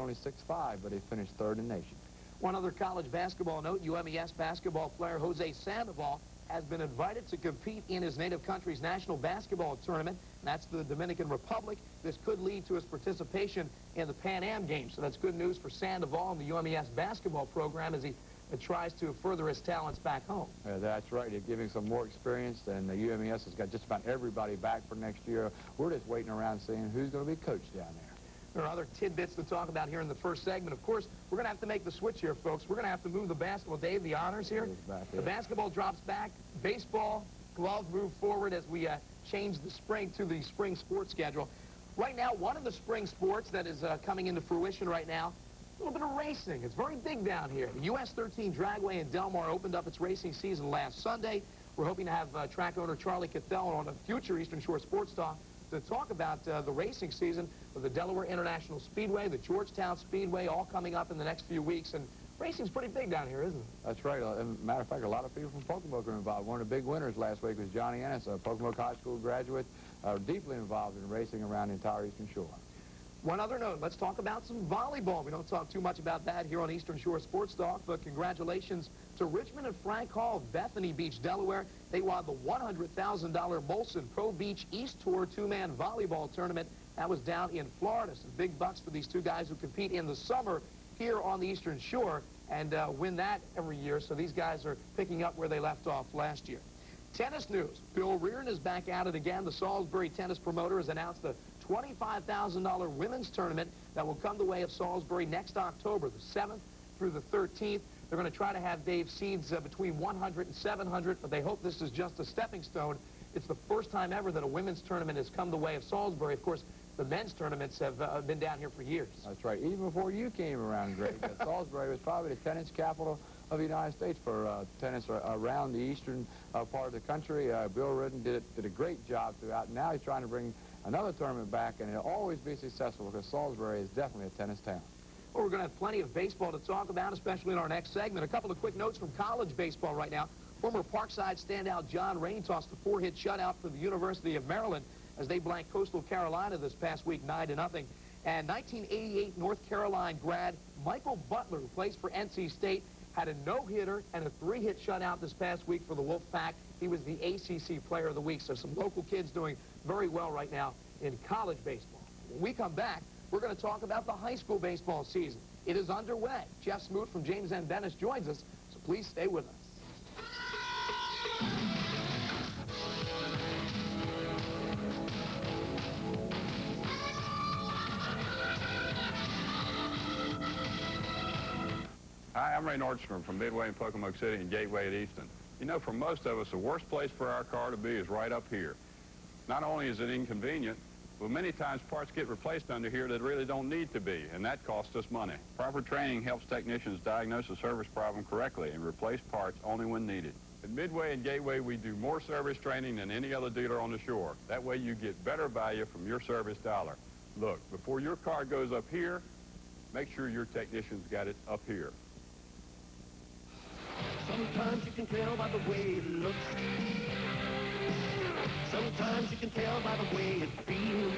only 6'5", but he finished third in the nation. One other college basketball note, UMES basketball player Jose Sandoval has been invited to compete in his native country's national basketball tournament. That's the Dominican Republic. This could lead to his participation in the Pan Am Games. So that's good news for Sandoval and the UMES basketball program as he tries to further his talents back home. That's right. They're giving some more experience, and the UMES has got just about everybody back for next year. We're just waiting around seeing who's going to be coached down there. There are other tidbits to talk about here in the first segment. Of course, we're going to have to make the switch here, folks. We're going to have to move the basketball. Dave, the honors here. The basketball drops back. Baseball, gloves move forward as we change the spring to the spring sports schedule. Right now, one of the spring sports that is coming into fruition right now, a little bit of racing. It's very big down here. The US 13 Dragway in Del Mar opened up its racing season last Sunday. We're hoping to have track owner Charlie Cathell on a future Eastern Shore Sports Talk to talk about the racing season of the Delaware International Speedway, the Georgetown Speedway, all coming up in the next few weeks. And racing's pretty big down here, isn't it? That's right. As a matter of fact, a lot of people from Pocomoke are involved. One of the big winners last week was Johnny Ennis, a Pocomoke High School graduate, deeply involved in racing around the entire Eastern Shore. One other note, let's talk about some volleyball. We don't talk too much about that here on Eastern Shore Sports Talk, but congratulations to Richmond and Frank Hall of Bethany Beach, Delaware. They won the $100,000 Molson Pro Beach East Tour two-man volleyball tournament. That was down in Florida. Some big bucks for these two guys who compete in the summer here on the Eastern Shore and win that every year. So these guys are picking up where they left off last year. Tennis news. Bill Reardon is back at it again. The Salisbury tennis promoter has announced the $25,000 women's tournament that will come the way of Salisbury next October, the 7th through the 13th. They're going to try to have Dave seeds between 100 and 700, but they hope this is just a stepping stone. It's the first time ever that a women's tournament has come the way of Salisbury. Of course, the men's tournaments have been down here for years. That's right. Even before you came around, Greg, Salisbury was probably the tennis capital of the United States for tennis around the eastern part of the country. Bill Reardon did a great job throughout. Now he's trying to bring another tournament back, and it'll always be successful because Salisbury is definitely a tennis town. Well, we're going to have plenty of baseball to talk about, especially in our next segment. A couple of quick notes from college baseball right now. Former Parkside standout John Rain tossed a 4-hit shutout for the University of Maryland as they blanked Coastal Carolina this past week 9-0. And 1988 North Carolina grad Michael Butler, who plays for NC State, had a no-hitter and a 3-hit shutout this past week for the Wolfpack. He was the ACC Player of the Week. So some local kids doing very well right now in college baseball. When we come back, we're going to talk about the high school baseball season. It is underway. Jeff Smoot from James M. Dennis joins us, so please stay with us. Hi, I'm Ray Nordstrom from Midway in Pocomoke City and Gateway at Easton. You know, for most of us, the worst place for our car to be is right up here. Not only is it inconvenient, but many times parts get replaced under here that really don't need to be, and that costs us money. Proper training helps technicians diagnose a service problem correctly and replace parts only when needed. At Midway and Gateway, we do more service training than any other dealer on the shore. That way you get better value from your service dollar. Look, before your car goes up here, make sure your technician's got it up here. Sometimes you can tell by the way it looks. Sometimes you can tell by the way it feels.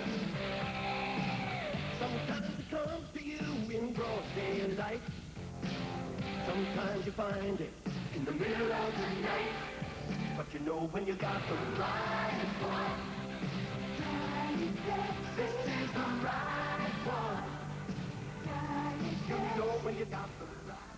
Sometimes it comes to you in broad daylight. Sometimes you find it in the middle of the night. But you know when you got the right one. This is the right one. You know when you got the right one.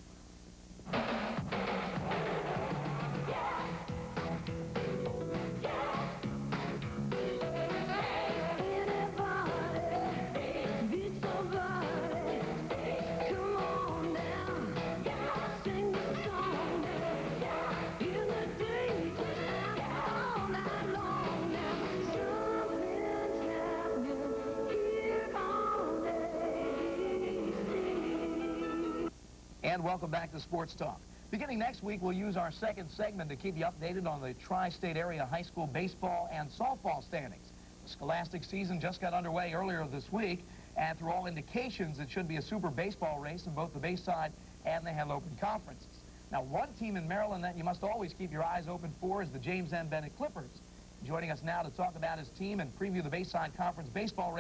And welcome back to Sports Talk. Beginning next week, we'll use our second segment to keep you updated on the tri-state area high school baseball and softball standings. The scholastic season just got underway earlier this week, and through all indications, it should be a super baseball race in both the Bayside and the Henlopen conferences. Now, one team in Maryland that you must always keep your eyes open for is the James M. Bennett Clippers. Joining us now to talk about his team and preview the Bayside Conference baseball race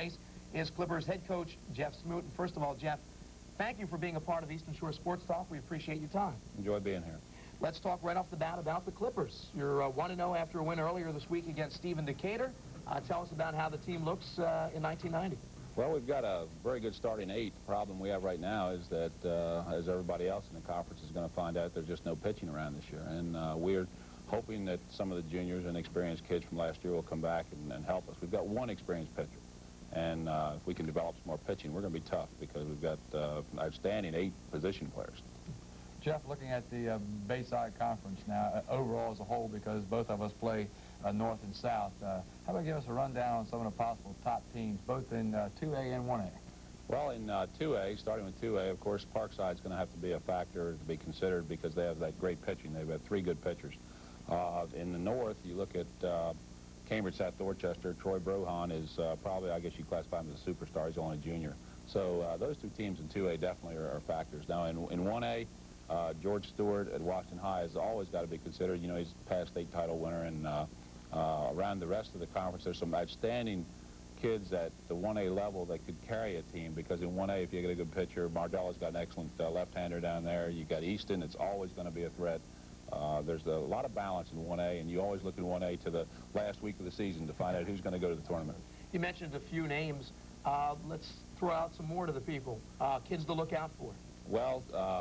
is Clippers head coach Jeff Smoot. And first of all, Jeff, thank you for being a part of Eastern Shore Sports Talk. We appreciate your time. Enjoy being here. Let's talk right off the bat about the Clippers. You're 1-0 after a win earlier this week against Stephen Decatur. Tell us about how the team looks in 1990. Well, we've got a very good starting 8. The problem we have right now is that, as everybody else in the conference is going to find out, there's just no pitching around this year. And we're hoping that some of the juniors and experienced kids from last year will come back and help us. We've got one experienced pitcher. And if we can develop some more pitching, we're going to be tough because we've got outstanding 8 position players. Jeff, looking at the Bayside Conference now, overall as a whole, because both of us play North and South, how about give us a rundown on some of the possible top teams, both in 2A and 1A? Well, in 2A, starting with 2A, of course, Parkside's going to have to be a factor to be considered because they have that great pitching. They've got 3 good pitchers. In the North, you look at Cambridge South Dorchester. Troy Brohan is probably, I guess you classify him as a superstar. He's only a junior. So those 2 teams in 2A definitely are factors. Now, in 1A, George Stewart at Washington High has always got to be considered. You know, he's a past state title winner. And around the rest of the conference, there's some outstanding kids at the 1A level that could carry a team, because in 1A, if you get a good pitcher, Mardella's got an excellent left-hander down there. You got Easton, it's always going to be a threat. There's a lot of balance in 1A, and you always look in 1A to the last week of the season to find out who's going to go to the tournament. You mentioned a few names. Let's throw out some more to the people. Kids to look out for. Well,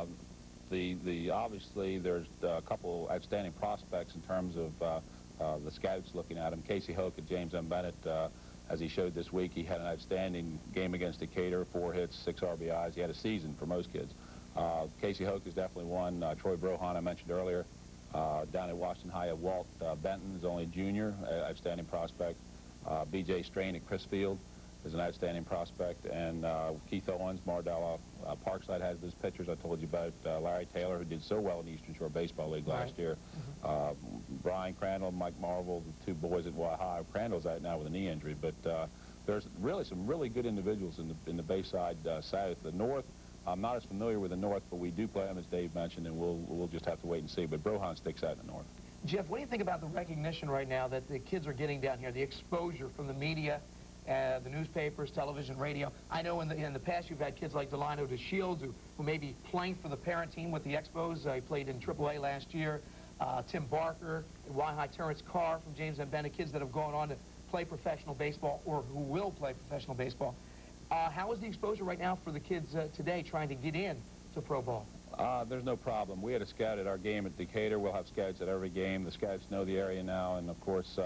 obviously there's a couple outstanding prospects in terms of the scouts looking at him. Casey Hoke at James M. Bennett, as he showed this week, he had an outstanding game against Decatur, 4 hits, 6 RBIs. He had a season for most kids. Casey Hoke is definitely one. Troy Brohan, I mentioned earlier. Down at Washington High at Walt Benton is only a junior, outstanding prospect. B.J. Strain at Chrisfield is an outstanding prospect. And Keith Owens, Mardella, Parkside has his pitchers I told you about. Larry Taylor, who did so well in the Eastern Shore Baseball League last year. Brian Crandall, Mike Marvel, the 2 boys at Y-High. Crandall's out now with a knee injury. But there's really some really good individuals in the Bayside South. The North, I'm not as familiar with the North, but we do play them, as Dave mentioned, and we'll just have to wait and see. But Brohan sticks out in the North. Jeff, what do you think about the recognition right now that the kids are getting down here, the exposure from the media, the newspapers, television, radio? I know in the past you've had kids like Delano DeShields who may be playing for the parent team with the Expos. He played in AAA last year. Tim Barker, Y-High Terrence Carr from James M. Bennett, kids that have gone on to play professional baseball or who will play professional baseball. How is the exposure right now for the kids today trying to get in to pro ball? There's no problem. We had a scout at our game at Decatur. We'll have scouts at every game. The scouts know the area now, and of course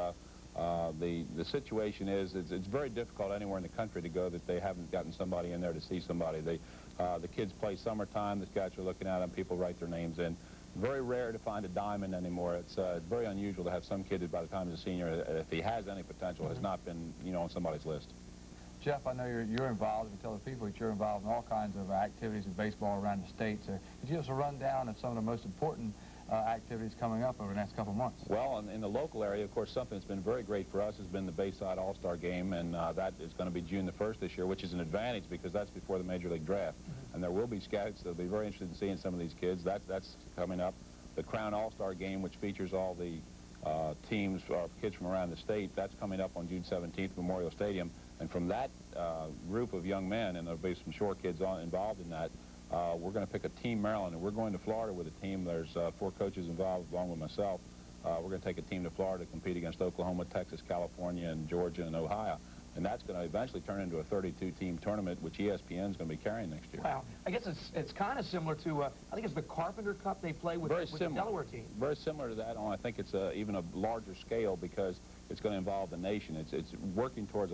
the situation is it's very difficult anywhere in the country to go that they haven't gotten somebody in there to see somebody. The kids play summertime. The scouts are looking at them. People write their names in. Very rare to find a diamond anymore. It's very unusual to have some kid that by the time he's a senior, if he has any potential, has not been, you know, on somebody's list. Jeff, I know you're involved. You tell the people that you're involved in all kinds of activities of baseball around the state. So could you give us a rundown of some of the most important activities coming up over the next couple of months? Well, in the local area, of course, something that's been very great for us has been the Bayside All-Star Game, and that is going to be June the 1st this year, which is an advantage because that's before the Major League Draft. And there will be scouts that will be very interested in seeing some of these kids. That's coming up. The Crown All-Star Game, which features all the teams, kids from around the state, that's coming up on June 17th, Memorial Stadium. And from that group of young men, and there'll be some shore kids involved in that, we're going to pick a Team Maryland, and we're going to Florida with a team. There's 4 coaches involved, along with myself. We're going to take a team to Florida to compete against Oklahoma, Texas, California, and Georgia, and Ohio. And that's going to eventually turn into a 32-team tournament, which ESPN is going to be carrying next year. Wow. I guess it's kind of similar to, I think it's the Carpenter Cup they play with the Delaware team. Very similar to that, only I think it's even a larger scale because it's going to involve the nation. It's working towards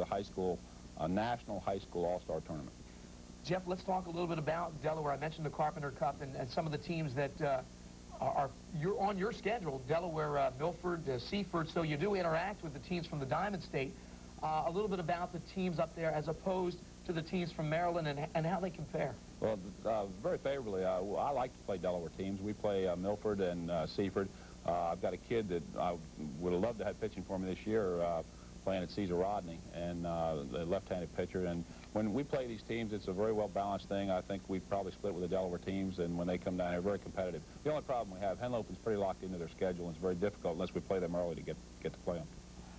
a national high school all-star tournament. Jeff, let's talk a little bit about Delaware. I mentioned the Carpenter Cup and some of the teams that you're on your schedule, Delaware, Milford, Seaford, so you do interact with the teams from the Diamond State. A little bit about the teams up there as opposed to the teams from Maryland and how they compare. Well, very favorably. I like to play Delaware teams. We play Milford and Seaford. I've got a kid that I would have loved to have pitching for me this year, playing at Caesar Rodney, and the left-handed pitcher. And when we play these teams, it's a very well-balanced thing. I think we probably split with the Delaware teams, and when they come down here, very competitive. The only problem we have, Henlopen's pretty locked into their schedule, and it's very difficult unless we play them early to get to play them.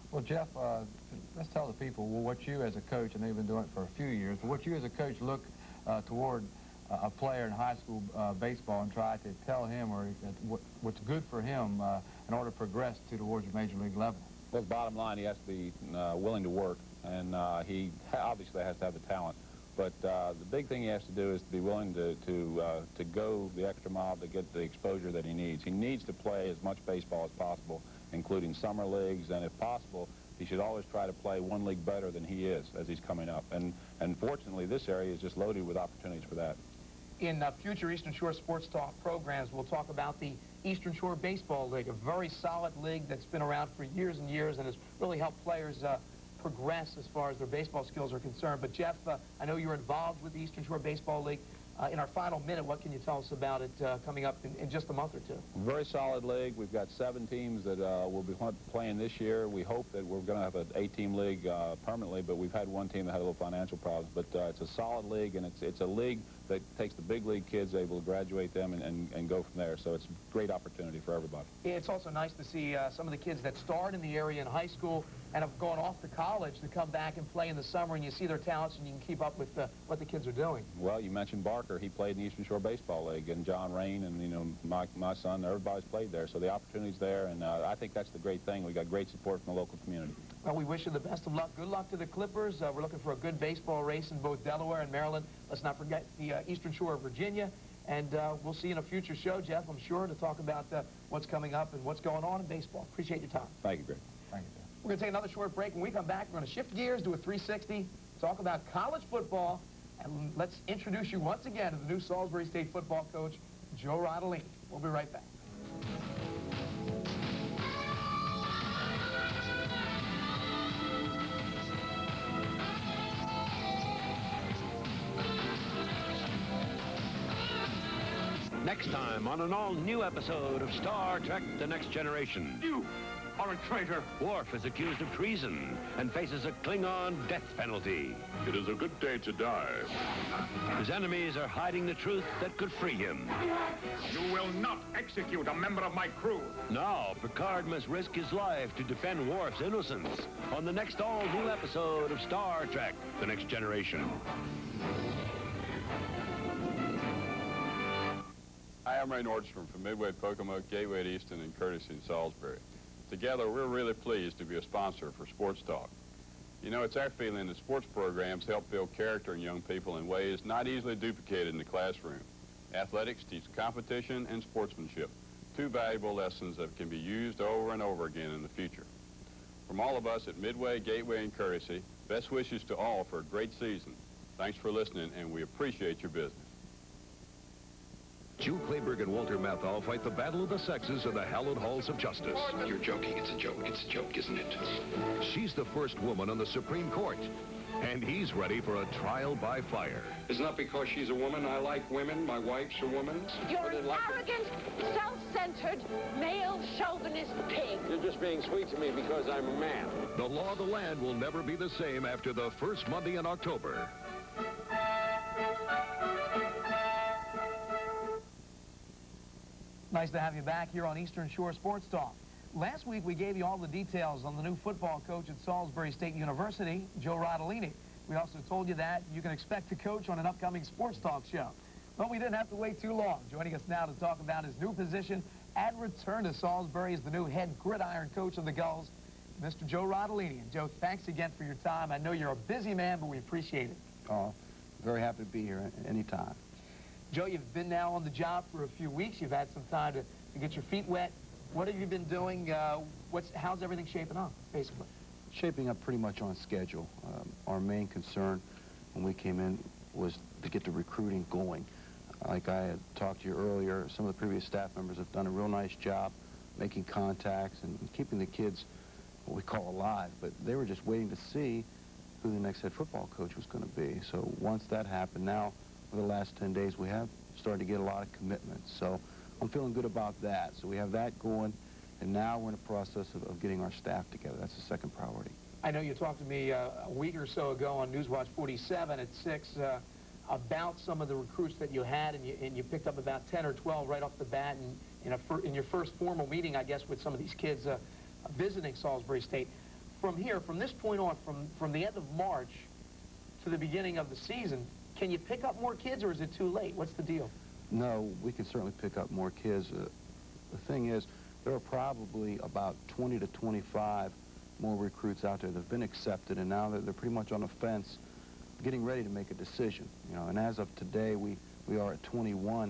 Well, Jeff, let's tell the people what you as a coach, and they've been doing it for a few years, but what you as a coach look toward a player in high school baseball and try to tell him or what's good for him in order to progress towards the major league level. Well, bottom line, he has to be willing to work, and he obviously has to have the talent. But the big thing he has to do is to be willing to go the extra mile to get the exposure that he needs. He needs to play as much baseball as possible, including summer leagues, and if possible, he should always try to play one league better than he is as he's coming up. And fortunately, this area is just loaded with opportunities for that. In future Eastern Shore Sports Talk programs, we'll talk about the Eastern Shore Baseball League, a very solid league that's been around for years and years and has really helped players progress as far as their baseball skills are concerned. But Jeff, I know you're involved with the Eastern Shore Baseball League. In our final minute, what can you tell us about it coming up in just a month or two? Very solid league. We've got 7 teams that will be playing this year. We hope that we're going to have an 8-team league permanently, but we've had one team that had a little financial problems. But it's a solid league, and it's a league that takes the big league kids, able to graduate them and go from there. So it's a great opportunity for everybody. It's also nice to see some of the kids that start in the area in high school and have gone off to college to come back and play in the summer, and you see their talents and you can keep up with what the kids are doing. Well, you mentioned Barker. He played in the Eastern Shore Baseball League, and John Rain and, you know, my son, everybody's played there. So the opportunity's there, and I think that's the great thing. We got great support from the local community. Well, we wish you the best of luck. Good luck to the Clippers. We're looking for a good baseball race in both Delaware and Maryland. Let's not forget the Eastern Shore of Virginia. And we'll see you in a future show, Jeff, I'm sure, to talk about what's coming up and what's going on in baseball. Appreciate your time. Thank you, Greg. Thank you, Jeff. We're going to take another short break. When we come back, we're going to shift gears, do a 360, talk about college football, and let's introduce you once again to the new Salisbury State football coach, Joe Rodolini. We'll be right back. Next time on an all-new episode of Star Trek: The Next Generation. You are a traitor. Worf is accused of treason and faces a Klingon death penalty. It is a good day to die. His enemies are hiding the truth that could free him. You will not execute a member of my crew. Now, Picard must risk his life to defend Worf's innocence on the next all-new episode of Star Trek: The Next Generation. Hi, I'm Ray Nordstrom from Midway, Pocomoke, Gateway at Easton, and Curtis in Salisbury. Together, we're really pleased to be a sponsor for Sports Talk. You know, it's our feeling that sports programs help build character in young people in ways not easily duplicated in the classroom. Athletics teach competition and sportsmanship, 2 valuable lessons that can be used over and over again in the future. From all of us at Midway, Gateway, and Courtesy, best wishes to all for a great season. Thanks for listening, and we appreciate your business. Hugh Clayburgh and Walter Matthau fight the battle of the sexes in the hallowed halls of justice. You're joking. It's a joke. It's a joke, isn't it? She's the first woman on the Supreme Court, and he's ready for a trial by fire. It's not because she's a woman. I like women. My wife's a woman. You're an arrogant, self-centered, male chauvinist pig. You're just being sweet to me because I'm a man. The law of the land will never be the same after the first Monday in October. Nice to have you back here on Eastern Shore Sports Talk. Last week, we gave you all the details on the new football coach at Salisbury State University, Joe Rodolini. We also told you that you can expect to coach on an upcoming Sports Talk show. Well, we didn't have to wait too long. Joining us now to talk about his new position and return to Salisbury is the new head gridiron coach of the Gulls, Mr. Joe Rodolini. And Joe, thanks again for your time. I know you're a busy man, but we appreciate it. Oh, very happy to be here anytime. Joe, you've been now on the job for a few weeks. You've had some time to get your feet wet. What have you been doing? How's everything shaping up, basically? Shaping up pretty much on schedule. Our main concern when we came in was to get the recruiting going. Like I had talked to you earlier, some of the previous staff members have done a real nice job making contacts and keeping the kids what we call alive. But they were just waiting to see who the next head football coach was going to be. So once that happened, now for the last 10 days, we have started to get a lot of commitments. So I'm feeling good about that. So we have that going, and now we're in the process of getting our staff together. That's the second priority. I know you talked to me a week or so ago on Newswatch 47 at 6 about some of the recruits that you had, and you picked up about 10 or 12 right off the bat in your first formal meeting, I guess, with some of these kids visiting Salisbury State. from here, from this point on, from the end of March to the beginning of the season, can you pick up more kids, or is it too late? What's the deal? No, we can certainly pick up more kids. The thing is, there are probably about 20 to 25 more recruits out there that have been accepted, and now they're pretty much on the fence, getting ready to make a decision. And as of today, we are at 21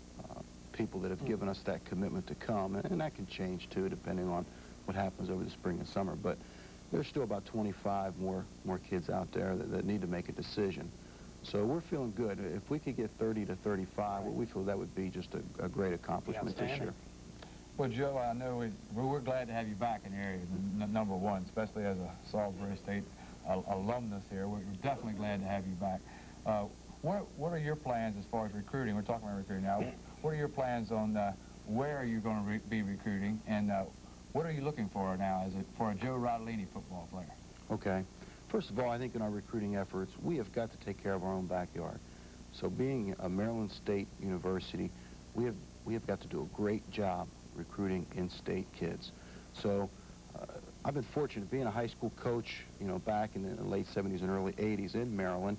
people that have given us that commitment to come, and that can change too, depending on what happens over the spring and summer. But there's still about 25 more kids out there that need to make a decision. So we're feeling good. If we could get 30 to 35, we feel that would be just a great accomplishment this year. Well, Joe, I know we're glad to have you back in the area, number one, especially as a Salisbury State alumnus here. We're definitely glad to have you back. What are your plans as far as recruiting? We're talking about recruiting now. What are your plans on where you're going to be recruiting, and what are you looking for now for a Joe Rodolini football player? Okay. First of all, I think in our recruiting efforts, we have got to take care of our own backyard. So being a Maryland State University, we have got to do a great job recruiting in-state kids. So I've been fortunate being a high school coach, back in the late 70s and early 80s in Maryland.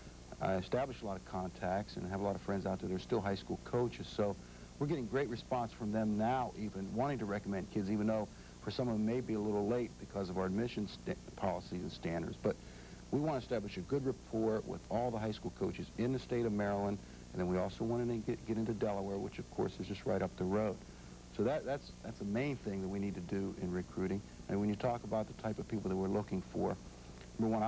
I established a lot of contacts and have a lot of friends out there that are still high school coaches. So we're getting great response from them now, even wanting to recommend kids, even though for some of them may be a little late because of our admissions policies and standards. But we want to establish a good rapport with all the high school coaches in the state of Maryland, and then we also want to get into Delaware, which of course is just right up the road. So that's the main thing that we need to do in recruiting. And when you talk about the type of people that we're looking for, number one,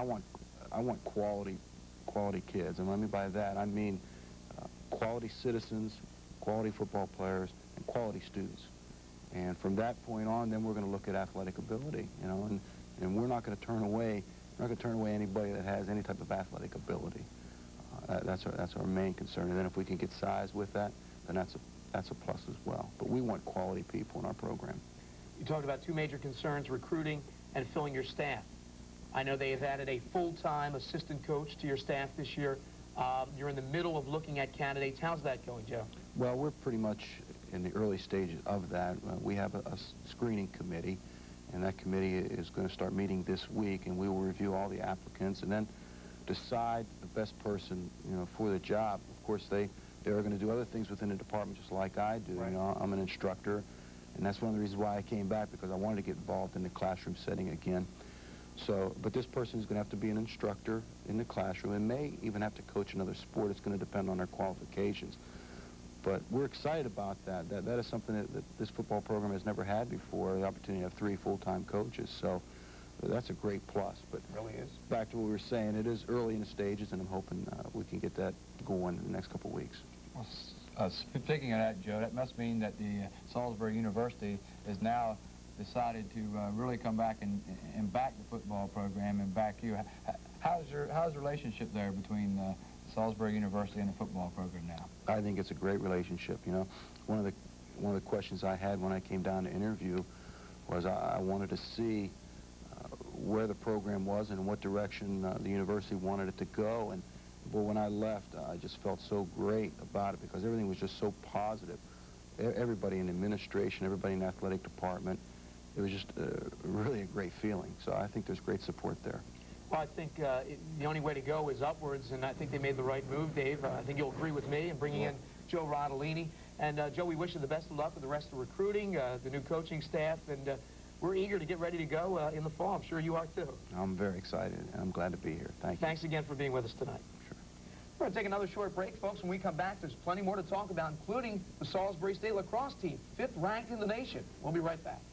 I want quality kids. And what I mean by that, I mean quality citizens, quality football players, and quality students. And from that point on, then we're going to look at athletic ability, and we're not going to turn away anybody that has any type of athletic ability. That's our main concern. And then if we can get size with that, then that's a plus as well. But we want quality people in our program. You talked about two major concerns, recruiting and filling your staff. I know they have added a full-time assistant coach to your staff this year. You're in the middle of looking at candidates. How's that going, Joe? Well, we're pretty much in the early stages of that. We have a screening committee, and that committee is going to start meeting this week, and we will review all the applicants and then decide the best person, for the job. Of course, they are going to do other things within the department just like I do. Right. I'm an instructor, and that's one of the reasons why I came back, because I wanted to get involved in the classroom setting again. So, but this person is going to have to be an instructor in the classroom and may even have to coach another sport. It's going to depend on their qualifications. But we're excited about that. That is something that this football program has never had before, the opportunity to have 3 full-time coaches. So that's a great plus. But it really is. Back to what we were saying, it is early in the stages, and I'm hoping we can get that going in the next couple of weeks. Well, speaking of that, Joe, that must mean that the Salisbury University is now decided to really come back and back the football program and back you. How's the relationship there between Salisbury University and the football program now? I think it's a great relationship. One of the questions I had when I came down to interview was I wanted to see where the program was and in what direction the university wanted it to go. And but when I left, I just felt so great about it because everything was just so positive. Everybody in administration, everybody in the athletic department, it was just really a great feeling. So I think there's great support there. Well, I think the only way to go is upwards, and I think they made the right move, Dave. I think you'll agree with me in bringing in Joe Rodolini. And, Joe, we wish you the best of luck with the rest of recruiting, the new coaching staff, and we're eager to get ready to go in the fall. I'm sure you are, too. I'm very excited, and I'm glad to be here. Thank you. Thanks again for being with us tonight. Sure. We're going to take another short break, folks. When we come back, there's plenty more to talk about, including the Salisbury State lacrosse team, 5th ranked in the nation. We'll be right back.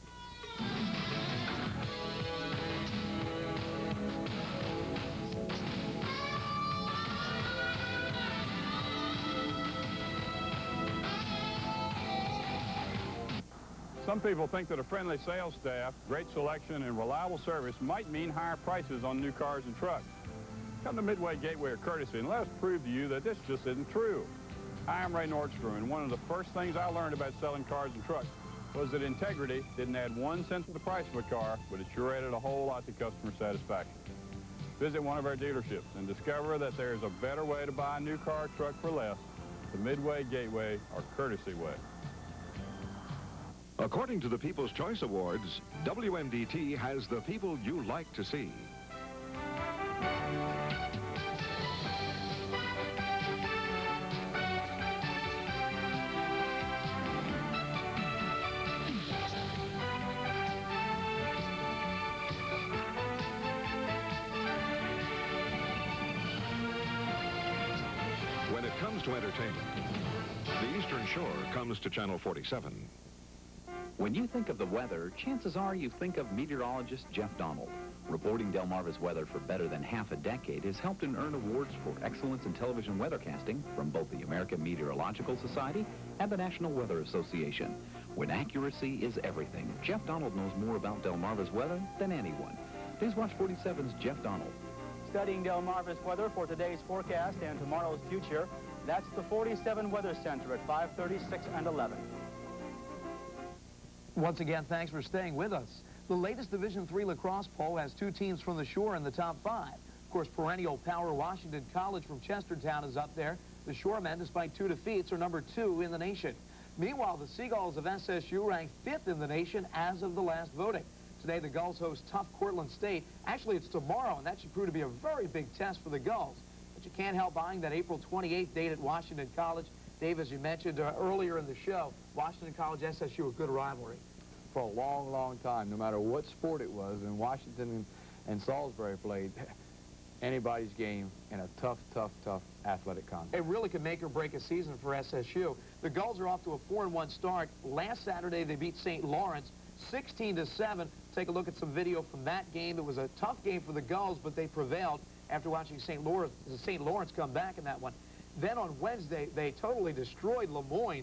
Some people think that a friendly sales staff, great selection, and reliable service might mean higher prices on new cars and trucks. Come to Midway Gateway or Courtesy and let us prove to you that this just isn't true. Hi, I'm Ray Nordstrom, and one of the first things I learned about selling cars and trucks was that integrity didn't add 1 cent to the price of a car, but it sure added a whole lot to customer satisfaction. Visit one of our dealerships and discover that there's a better way to buy a new car or truck for less, the Midway Gateway or Courtesy way. According to the People's Choice Awards, WMDT has the people you like to see. When it comes to entertainment, the Eastern Shore comes to Channel 47. When you think of the weather, chances are you think of meteorologist Jeff Donald. Reporting Delmarva's weather for better than half a decade has helped him earn awards for excellence in television weathercasting from both the American Meteorological Society and the National Weather Association. When accuracy is everything, Jeff Donald knows more about Delmarva's weather than anyone. Please watch 47's Jeff Donald. Studying Delmarva's weather for today's forecast and tomorrow's future, that's the 47 Weather Center at 5:30, 6, and 11. Once again, thanks for staying with us. The latest Division III lacrosse poll has 2 teams from the Shore in the top 5. Of course, perennial power Washington College from Chestertown is up there. The Shoremen, despite 2 defeats, are number 2 in the nation. Meanwhile, the Seagulls of SSU ranked 5th in the nation as of the last voting. Today, the Gulls host tough Cortland State. Actually, it's tomorrow, and that should prove to be a very big test for the Gulls. But you can't help buying that April 28th date at Washington College. Dave, as you mentioned earlier in the show, Washington College, SSU, a good rivalry. For a long, long time, no matter what sport it was, and Washington and Salisbury played, anybody's game in a tough, tough, tough athletic contest. It really could make or break a season for SSU. The Gulls are off to a 4-1 start. Last Saturday, they beat St. Lawrence 16-7. Take a look at some video from that game. It was a tough game for the Gulls, but they prevailed after watching St. Lawrence come back in that one. Then on Wednesday, they totally destroyed Lemoyne,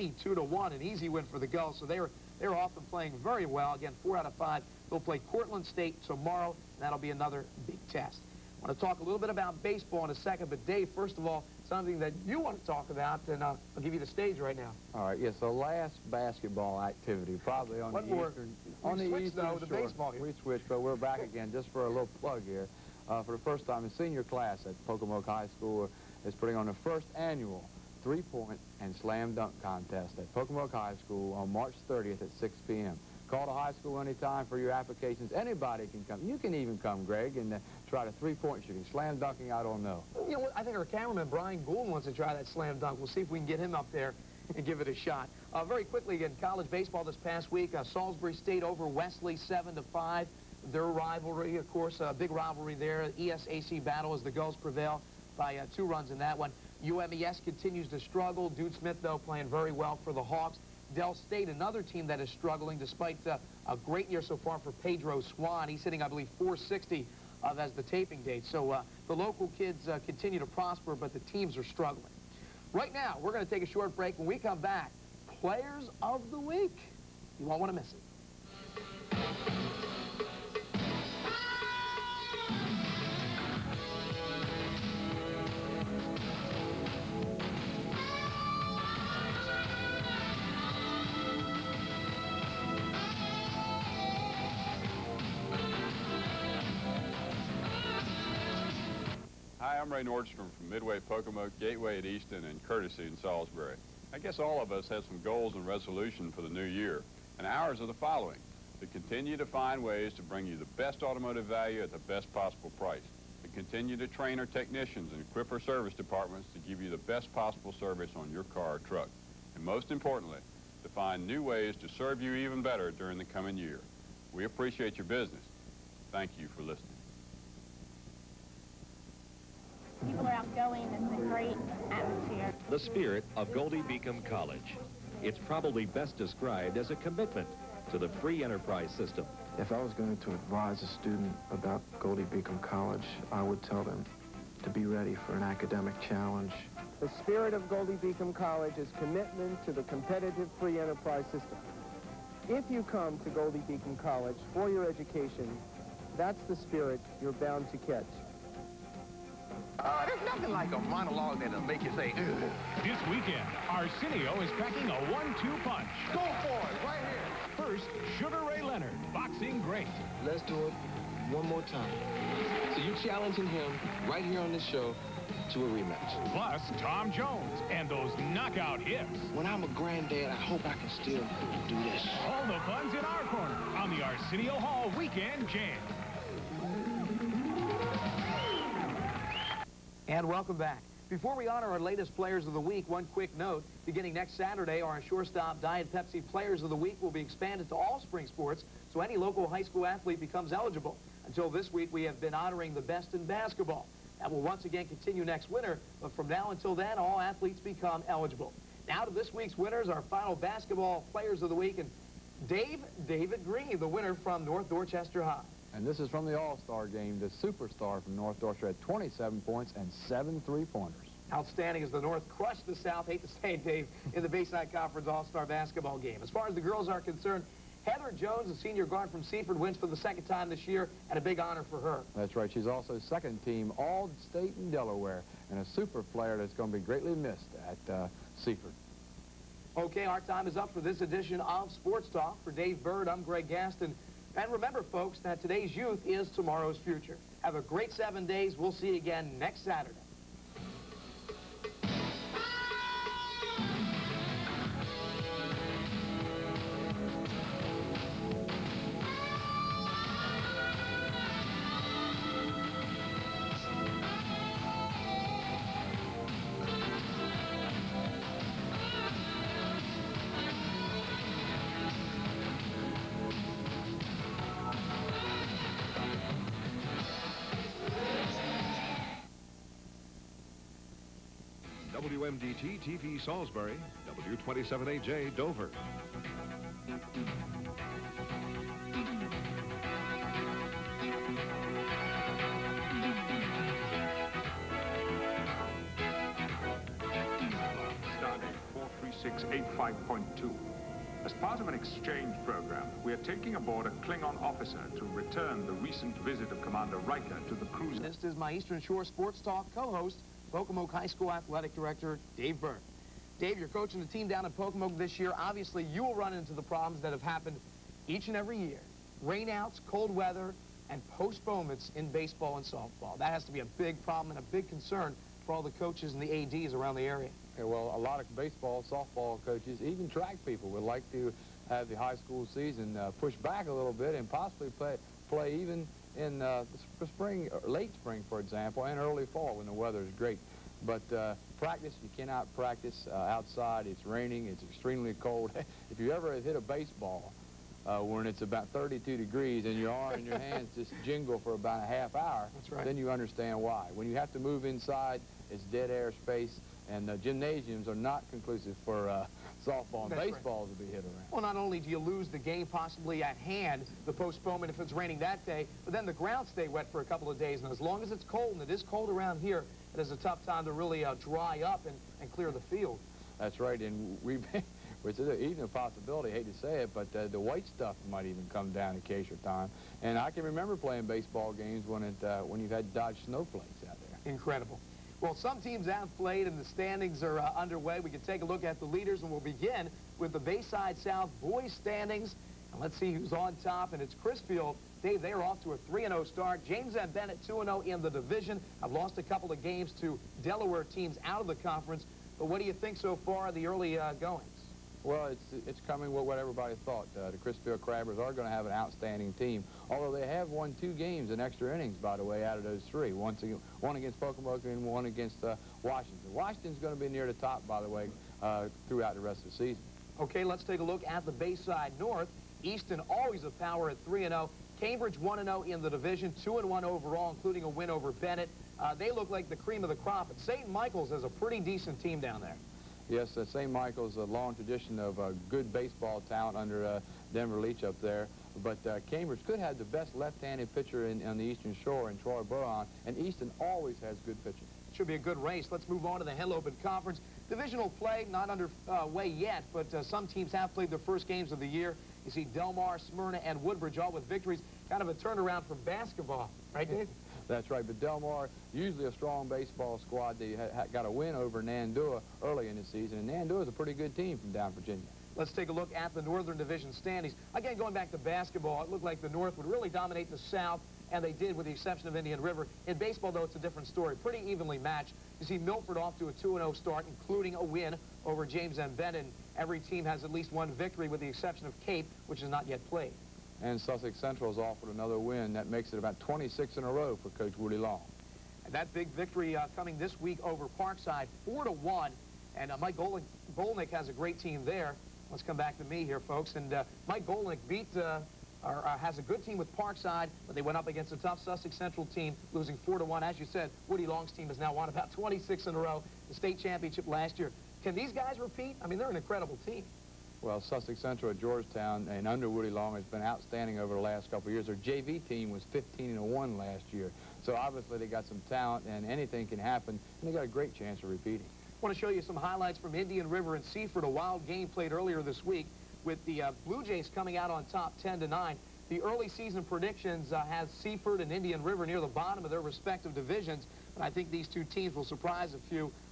32-1, an easy win for the Gulls. So they were off and playing very well. Again, 4 out of 5. They'll play Cortland State tomorrow, and that'll be another big test. I want to talk a little bit about baseball in a second, but Dave, first of all, something that you want to talk about, and I'll give you the stage right now. All right, yes, the last basketball activity, probably on the Eastern, the baseball game. We switched, but we're back again just for a little plug here. For the first time, the senior class at Pocomoke High School is putting on the first annual 3-point and slam dunk contest at Pocomoke High School on March 30th at 6 p.m. Call the high school anytime for your applications. Anybody can come. You can even come, Greg, and try the 3-point shooting. Slam dunking, I don't know. You know what? I think our cameraman, Brian Gould, wants to try that slam dunk. We'll see if we can get him up there and give it a shot. Very quickly, in college baseball this past week, Salisbury State over Wesley 7-5. Their rivalry, of course, a big rivalry there. ESAC battle as the Gulls prevail by 2 runs in that one. UMES continues to struggle. Dude Smith, though, playing very well for the Hawks. Del State, another team that is struggling despite a great year so far for Pedro Swan. He's hitting, I believe, .460 as the taping date. So the local kids continue to prosper, but the teams are struggling. Right now, we're going to take a short break. When we come back, Players of the Week. You won't want to miss it. Hi, I'm Ray Nordstrom from Midway Pocomoke, Gateway at Easton, and Courtesy in Salisbury. I guess all of us have some goals and resolutions for the new year, and ours are the following: to continue to find ways to bring you the best automotive value at the best possible price, to continue to train our technicians and equip our service departments to give you the best possible service on your car or truck, and most importantly, to find new ways to serve you even better during the coming year. We appreciate your business. Thank you for listening. People are outgoing. It's a great atmosphere. The spirit of Goldie Beacom College. It's probably best described as a commitment to the free enterprise system. If I was going to advise a student about Goldie Beacom College, I would tell them to be ready for an academic challenge. The spirit of Goldie Beacom College is commitment to the competitive free enterprise system. If you come to Goldie Beacom College for your education, that's the spirit you're bound to catch. There's nothing like a monologue that'll make you say, ugh. This weekend, Arsenio is packing a 1-2 punch. Go for it, right here. First, Sugar Ray Leonard, boxing great. Let's do it one more time. So you're challenging him right here on this show to a rematch. Plus, Tom Jones and those knockout hits. When I'm a granddad, I hope I can still do this. All the fun's in our corner on the Arsenio Hall Weekend Jam. And welcome back. Before we honor our latest Players of the Week, one quick note. Beginning next Saturday, our Shortstop Diet Pepsi Players of the Week will be expanded to all spring sports, so any local high school athlete becomes eligible. Until this week, we have been honoring the best in basketball. That will once again continue next winter, but from now until then, all athletes become eligible. Now to this week's winners, our final basketball Players of the Week, and David Green, the winner from North Dorchester High. And this is from the All-Star game. The superstar from North Dorchester had 27 points and 7 3-pointers. Outstanding as the North crushed the South, hate to say it, Dave, in the Bayside Conference All-Star basketball game. As far as the girls are concerned, Heather Jones, a senior guard from Seaford, wins for the second time this year, and a big honor for her. That's right. She's also second team All-State in Delaware, and a super player that's going to be greatly missed at Seaford. Okay, our time is up for this edition of Sports Talk. For Dave Bird, I'm Greg Gaston. And remember, folks, that today's youth is tomorrow's future. Have a great 7 days. We'll see you again next Saturday. WMDT TV Salisbury, W27AJ Dover. Stardate 43685.2. As part of an exchange program, we are taking aboard a Klingon officer to return the recent visit of Commander Riker to the cruiser. This is my Eastern Shore Sports Talk co-host, Pocomoke High School Athletic Director Dave Byrne. Dave, you're coaching the team down in Pocomoke this year. Obviously, you will run into the problems that have happened each and every year. Rainouts, cold weather, and postponements in baseball and softball. That has to be a big problem and a big concern for all the coaches and the ADs around the area. Yeah, well, a lot of baseball, softball coaches, even track people would like to have the high school season pushed back a little bit and possibly play even in the spring, or late spring, for example, and early fall when the weather is great. But practice, you cannot practice outside. It's raining. It's extremely cold. If you ever hit a baseball when it's about 32 degrees and your arm and your hands just jingle for about a half hour, that's right, then you understand why. When you have to move inside, it's dead air space, and the gymnasiums are not conclusive for softball and baseballs to be hit around. Well, not only do you lose the game possibly at hand, the postponement if it's raining that day, but then the ground stay wet for a couple of days. And as long as it's cold, and it is cold around here, it is a tough time to really dry up and clear the field. That's right, and which is even a possibility, I hate to say it, but the white stuff might even come down in case of time. And I can remember playing baseball games when you've had Dodge snowflakes out there. Incredible. Well, some teams have played and the standings are underway. We can take a look at the leaders, and we'll begin with the Bayside South boys standings. And let's see who's on top, and it's Crisfield. Dave, they are off to a 3-0 start. James M. Bennett 2-0 in the division. I've lost a couple of games to Delaware teams out of the conference. But what do you think so far of the early goings? Well, it's coming with what everybody thought. The Crisfield Crabbers are going to have an outstanding team, although they have won 2 games in extra innings, by the way, out of those 3. One against Pocomoke and one against Washington. Washington's going to be near the top, by the way, throughout the rest of the season. Okay, let's take a look at the Bayside North. Easton always a power at 3-0. Cambridge 1-0 in the division, 2-1 overall, including a win over Bennett. They look like the cream of the crop. But St. Michael's has a pretty decent team down there. Yes, St. Michael's a long tradition of good baseball talent under Denver Leach up there. But Cambridge could have the best left-handed pitcher on the Eastern Shore in Troy Burron, and Easton always has good pitching. Should be a good race. Let's move on to the Henlopen Conference. Divisional play not underway yet, but some teams have played their first games of the year. You see Delmar, Smyrna, and Woodbridge all with victories. Kind of a turnaround from basketball, right, Dave? That's right, but Delmar, usually a strong baseball squad. They got a win over Nandua early in the season, and Nandua is a pretty good team from down Virginia. Let's take a look at the Northern Division standings. Again, going back to basketball, it looked like the North would really dominate the South. and they did with the exception of Indian River. In baseball, though, it's a different story. Pretty evenly matched. You see Milford off to a 2-0 start, including a win over James M. Bennett. Every team has at least one victory with the exception of Cape, which is not yet played. And Sussex Central has offered another win. That makes it about 26 in a row for Coach Woody Long. And that big victory coming this week over Parkside, 4-1. And Mike Golnick has a great team there. Let's come back to me here, folks. And Mike Golnick has a good team with Parkside, but they went up against a tough Sussex Central team, losing 4-1. As you said, Woody Long's team has now won about 26 in a row, the state championship last year. Can these guys repeat? I mean, they're an incredible team. Well, Sussex Central at Georgetown and under Woody Long has been outstanding over the last couple of years. Their JV team was 15-1 last year. So obviously they got some talent and anything can happen, and they got a great chance of repeating. I want to show you some highlights from Indian River and Seaford, a wild game played earlier this week with the Blue Jays coming out on top 10-9. The early season predictions has Seaford and Indian River near the bottom of their respective divisions, and I think these two teams will surprise a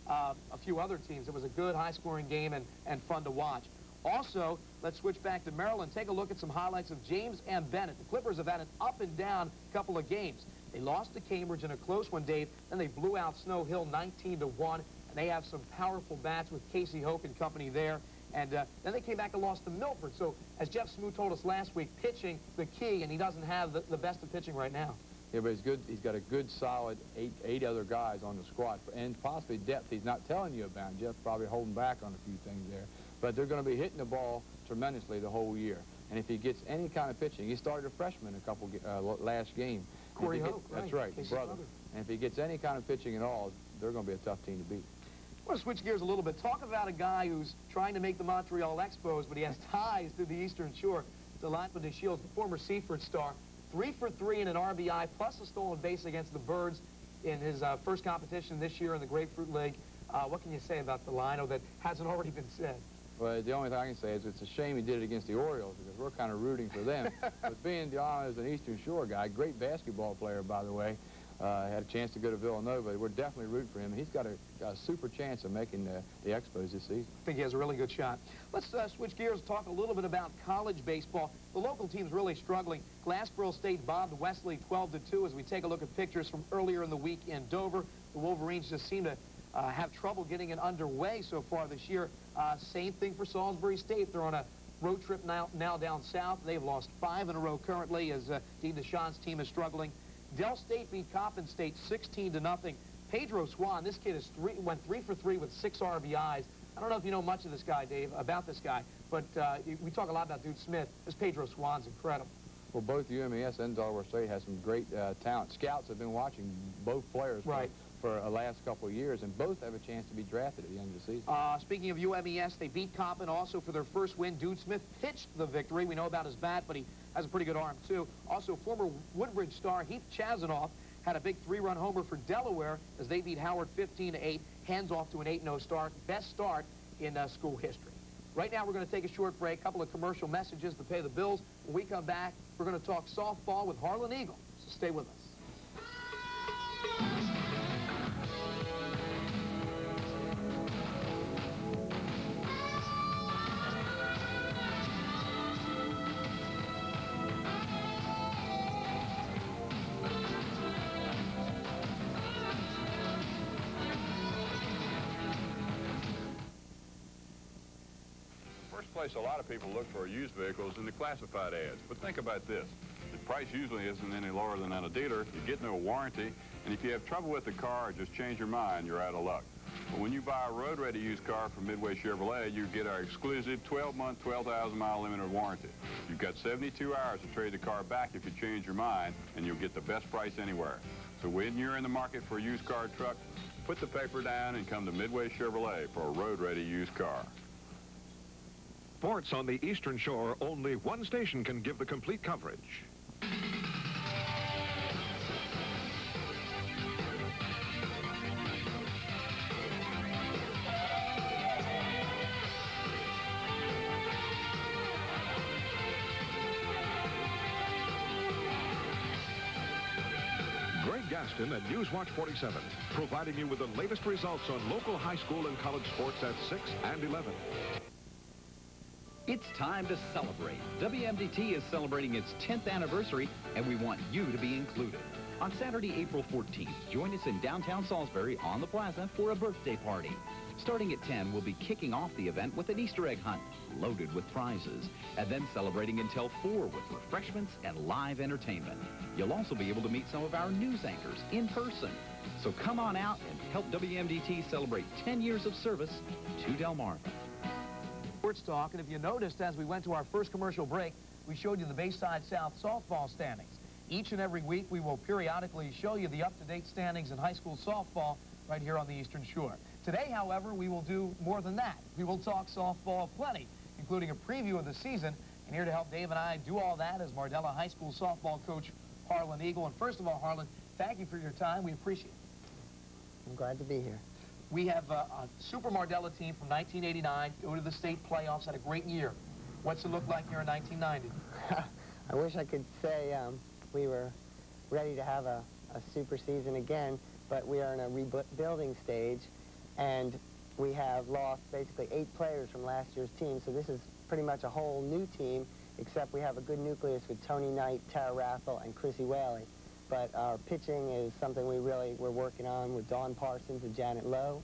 few other teams. It was a good high-scoring game and fun to watch. Also, let's switch back to Maryland. Take a look at some highlights of James M. Bennett. The Clippers have had an up-and-down couple of games. They lost to Cambridge in a close one, Dave. Then they blew out Snow Hill 19-1. And they have some powerful bats with Casey Hoke and company there. And then they came back and lost to Milford. So, as Jeff Smoot told us last week, pitching the key, and he doesn't have the best of pitching right now. Yeah, but he's good. He's got a good, solid eight other guys on the squad, and possibly depth he's not telling you about. Jeff's probably holding back on a few things there. But they're going to be hitting the ball tremendously the whole year. And if he gets any kind of pitching, he started a freshman a couple last game. Corey Hoke, that's right, his brother. And if he gets any kind of pitching at all, they're going to be a tough team to beat. I want to switch gears a little bit. Talk about a guy who's trying to make the Montreal Expos, but he has ties to the Eastern Shore. Delanco DeShields, the former Seaford star, 3 for 3 in an RBI, plus a stolen base against the Birds in his first competition this year in the Grapefruit League. What can you say about Delano that hasn't already been said? Well, the only thing I can say is it's a shame he did it against the Orioles because we're kind of rooting for them. But being Delano is an Eastern Shore guy, great basketball player, by the way, had a chance to go to Villanova. We're definitely rooting for him. He's got a super chance of making the Expos this season. I think he has a really good shot. Let's switch gears and talk a little bit about college baseball. The local team's really struggling. Glassboro State bombed Wesley 12-2 as we take a look at pictures from earlier in the week in Dover. The Wolverines just seem to have trouble getting it underway so far this year. Same thing for Salisbury State. They're on a road trip now down south. They've lost 5 in a row currently as Dean Deshawn's team is struggling. Del State beat Coppin State 16-0. Pedro Swan, this kid went 3 for 3 with 6 RBIs. I don't know if you know much of this guy, Dave, about this guy, but we talk a lot about Dude Smith. This Pedro Swan's incredible. Well, both UMES and Delaware State has some great talent. Scouts have been watching both players for the last couple of years, and both have a chance to be drafted at the end of the season. Speaking of UMES, they beat Coppin also for their first win. Dude Smith pitched the victory. We know about his bat, but he has a pretty good arm, too. Also, former Woodbridge star Heath Chazanoff had a big 3-run homer for Delaware as they beat Howard 15-8, hands off to an 8-0 start. Best start in school history. Right now, we're going to take a short break, a couple of commercial messages to pay the bills. When we come back, we're going to talk softball with Harlan Eagle. So stay with us. A lot of people look for used vehicles in the classified ads. But think about this. The price usually isn't any lower than at a dealer. You get no warranty. And if you have trouble with the car or just change your mind, you're out of luck. But when you buy a road-ready used car from Midway Chevrolet, you get our exclusive 12-month, 12,000-mile limited warranty. You've got 72 hours to trade the car back if you change your mind, and you'll get the best price anywhere. So when you're in the market for a used car truck, put the paper down and come to Midway Chevrolet for a road-ready used car. Sports on the Eastern Shore, only one station can give the complete coverage. Greg Gaston at Newswatch 47, providing you with the latest results on local high school and college sports at 6 and 11. It's time to celebrate. WMDT is celebrating its 10th anniversary, and we want you to be included. On Saturday, April 14th, join us in downtown Salisbury on the plaza for a birthday party. Starting at 10, we'll be kicking off the event with an Easter egg hunt, loaded with prizes, and then celebrating until 4 with refreshments and live entertainment. You'll also be able to meet some of our news anchors in person. So come on out and help WMDT celebrate 10 years of service to Delmarva. Sports Talk, and if you noticed, as we went to our first commercial break, we showed you the Bayside South softball standings. Each and every week, we will periodically show you the up-to-date standings in high school softball right here on the Eastern Shore. Today, however, we will do more than that. We will talk softball plenty, including a preview of the season. And here to help Dave and I do all that is Mardella High School softball coach Harlan Eagle. And first of all, Harlan, thank you for your time. We appreciate it. I'm glad to be here. We have a Super Mardella team from 1989, go to the state playoffs, had a great year. What's it look like here in 1990? I wish I could say we were ready to have a super season again, but we are in a rebuilding stage, and we have lost basically 8 players from last year's team, so this is pretty much a whole new team, except we have a good nucleus with Tony Knight, Tara Rathel, and Chrissy Whaley. But our pitching is something we're working on with Dawn Parsons and Janet Lowe.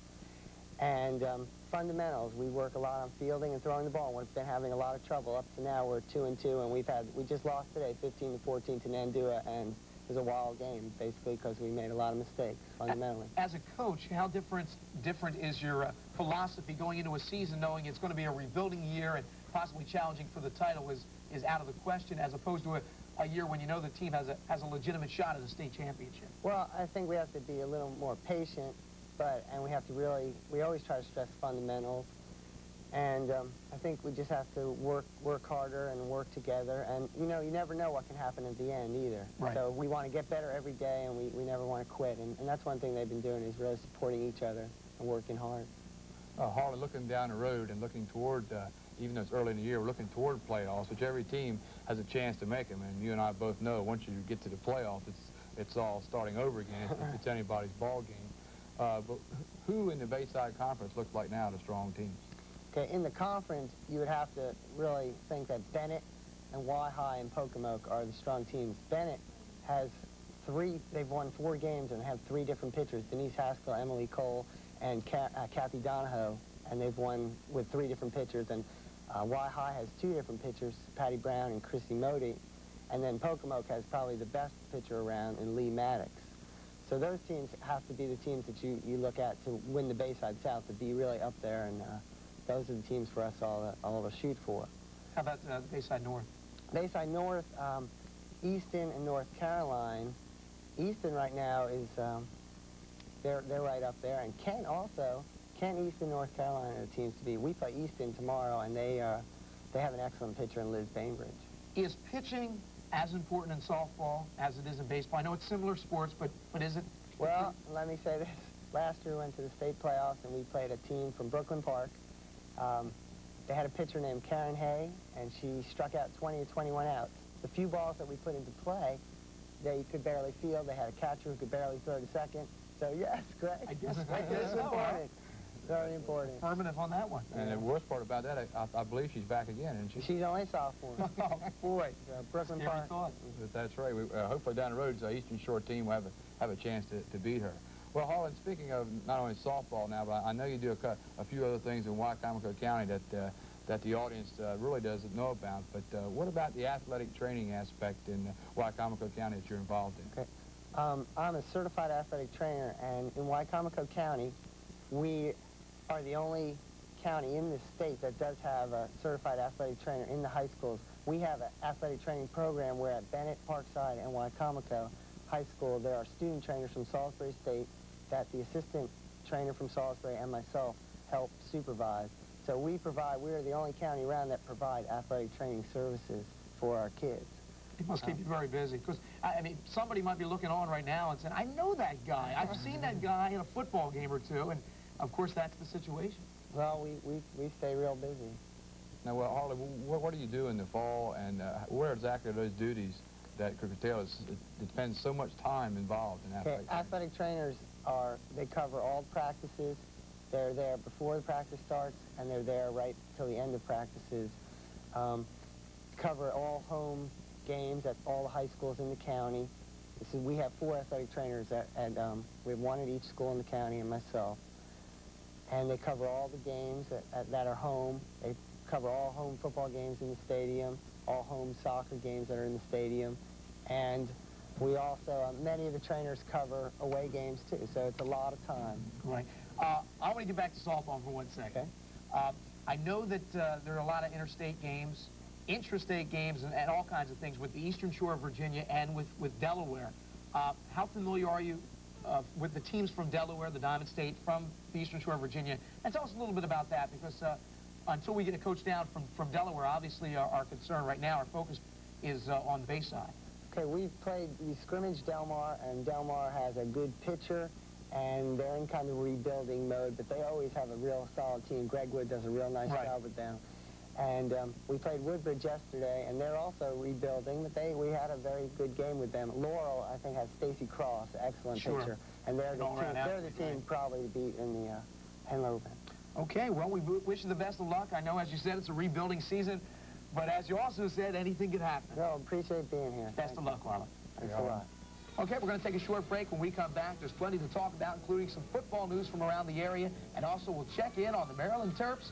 And fundamentals, we work a lot on fielding and throwing the ball. We've been having a lot of trouble. Up to now, we're 2-2, and we just lost today, 15-14 to Nandua, and it was a wild game, basically, because we made a lot of mistakes, fundamentally. As a coach, how different is your philosophy going into a season knowing it's going to be a rebuilding year and possibly challenging for the title is out of the question, as opposed to a year when you know the team has a legitimate shot at a state championship? Well, I think we have to be a little more patient, and we have to we always try to stress fundamentals, and I think we just have to work harder and work together, and you never know what can happen at the end either. Right. So we want to get better every day, and we never want to quit, and that's one thing they've been doing is really supporting each other and working hard. Harlan, looking down the road and looking toward, even though it's early in the year, we're looking toward playoffs, which every team has a chance to make them. And you and I both know once you get to the playoffs, it's all starting over again if it's anybody's ball game. But who in the Bayside Conference looks like now the strong teams? Okay, in the conference, you would have to really think that Bennett and Y-High and Pocomoke are the strong teams. Bennett has they've won 4 games and have 3 different pitchers, Denise Haskell, Emily Cole, and Kathy Donahoe, and they've won with 3 different pitchers. And Y-High has 2 different pitchers, Patty Brown and Chrissy Modi, and then Pocomoke has probably the best pitcher around in Lee Maddox. So those teams have to be the teams that you look at to win the Bayside South, to be really up there, and those are the teams for us all to shoot for. How about Bayside North? Bayside North, Easton and North Caroline. Easton right now is, they're right up there, and Kent also. Kent, Easton, North Carolina are the teams to be. We play Easton tomorrow, and they have an excellent pitcher in Liz Bainbridge. Is pitching as important in softball as it is in baseball? I know it's similar sports, but is it? Well, let me say this. Last year we went to the state playoffs, and we played a team from Brooklyn Park. They had a pitcher named Karen Hay, and she struck out 20 or 21 outs. The few balls that we put into play, they could barely field. They had a catcher who could barely throw to second. So, yes, great. I guess it's important. Very important. Affirmative on that one. And the worst part about that, I believe she's back again, isn't she? She's only a sophomore. Oh, boy. Brooklyn Park. That's right. Hopefully down the road, the Eastern Shore team will have a chance to beat her. Well, Harlan, speaking of not only softball now, but I know you do a few other things in Wicomico County that the audience really doesn't know about. But what about the athletic training aspect in Wicomico County that you're involved in? Okay. I'm a certified athletic trainer, and in Wicomico County, we are the only county in the state that does have a certified athletic trainer in the high schools. We have an athletic training program where at Bennett, Parkside, and Wicomico High School, there are student trainers from Salisbury State that the assistant trainer from Salisbury and myself help supervise. So we are the only county around that provide athletic training services for our kids. It must keep you very busy, because, I mean, somebody might be looking on right now and saying, I know that guy. I've seen that guy in a football game or two, and, of course, that's the situation. Well, we stay real busy. Now, well, Harlan, what do you do in the fall, and where exactly are those duties that curtail us? It depends so much time involved in athletic training. Athletic trainers they cover all practices. They're there before the practice starts, and they're there right till the end of practices. cover all home games at all the high schools in the county. We have 4 athletic trainers we have 1 at each school in the county and myself. And they cover all the games that are home. They cover all home football games in the stadium, all home soccer games that are in the stadium. And we also, many of the trainers cover away games too, so it's a lot of time. Right. I want to get back to softball for 1 second. Okay. I know that there are a lot of interstate games, intrastate games, and all kinds of things with the Eastern Shore of Virginia and with Delaware. How familiar are you with the teams from Delaware, the Diamond State, from the Eastern Shore of Virginia? And tell us a little bit about that, because until we get a coach down from Delaware, obviously our concern right now, our focus is on the Bayside. Okay, we scrimmaged Delmar, and Delmar has a good pitcher, and they're in kind of rebuilding mode, but they always have a real solid team. Greg Wood does a real nice job with them. And we played Woodbridge yesterday, and they're also rebuilding, but we had a very good game with them. Laurel, I think, has Stacy Cross, excellent pitcher, and they're the team probably to beat in the Henlopen. Okay, well, we wish you the best of luck. I know, as you said, it's a rebuilding season, but as you also said, anything could happen. No, appreciate being here. Best of luck, Marlon. Thanks a lot. Okay, we're going to take a short break. When we come back, there's plenty to talk about, including some football news from around the area, and also we'll check in on the Maryland Terps.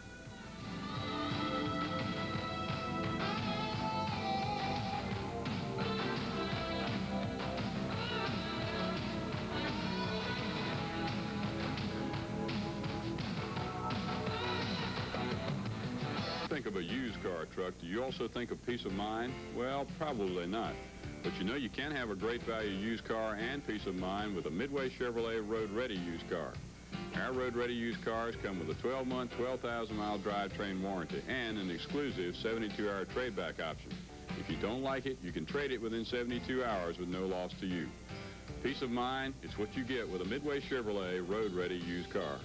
Think of a used car truck. Do you also think of peace of mind? Well, probably not. But you know you can have a great value used car and peace of mind with a Midway Chevrolet Road Ready used car. Our Road Ready used cars come with a 12-month, 12,000-mile drivetrain warranty and an exclusive 72-hour trade-back option. If you don't like it, you can trade it within 72 hours with no loss to you. Peace of mind, it's what you get with a Midway Chevrolet Road Ready used car.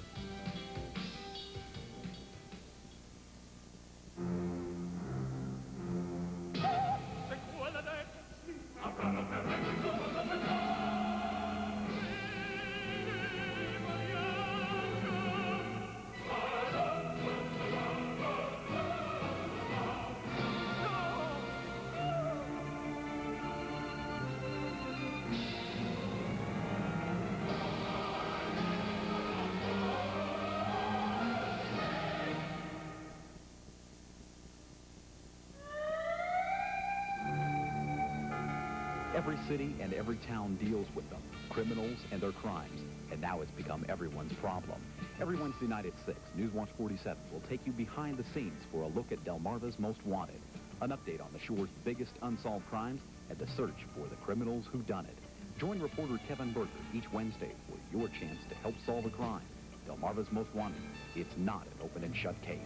Every city and every town deals with them, criminals and their crimes, and now it's become everyone's problem. Every Wednesday night at 6, Newswatch 47 will take you behind the scenes for a look at Delmarva's Most Wanted, an update on the shore's biggest unsolved crimes and the search for the criminals who done it. Join reporter Kevin Berger each Wednesday for your chance to help solve a crime. Delmarva's Most Wanted. It's not an open and shut case.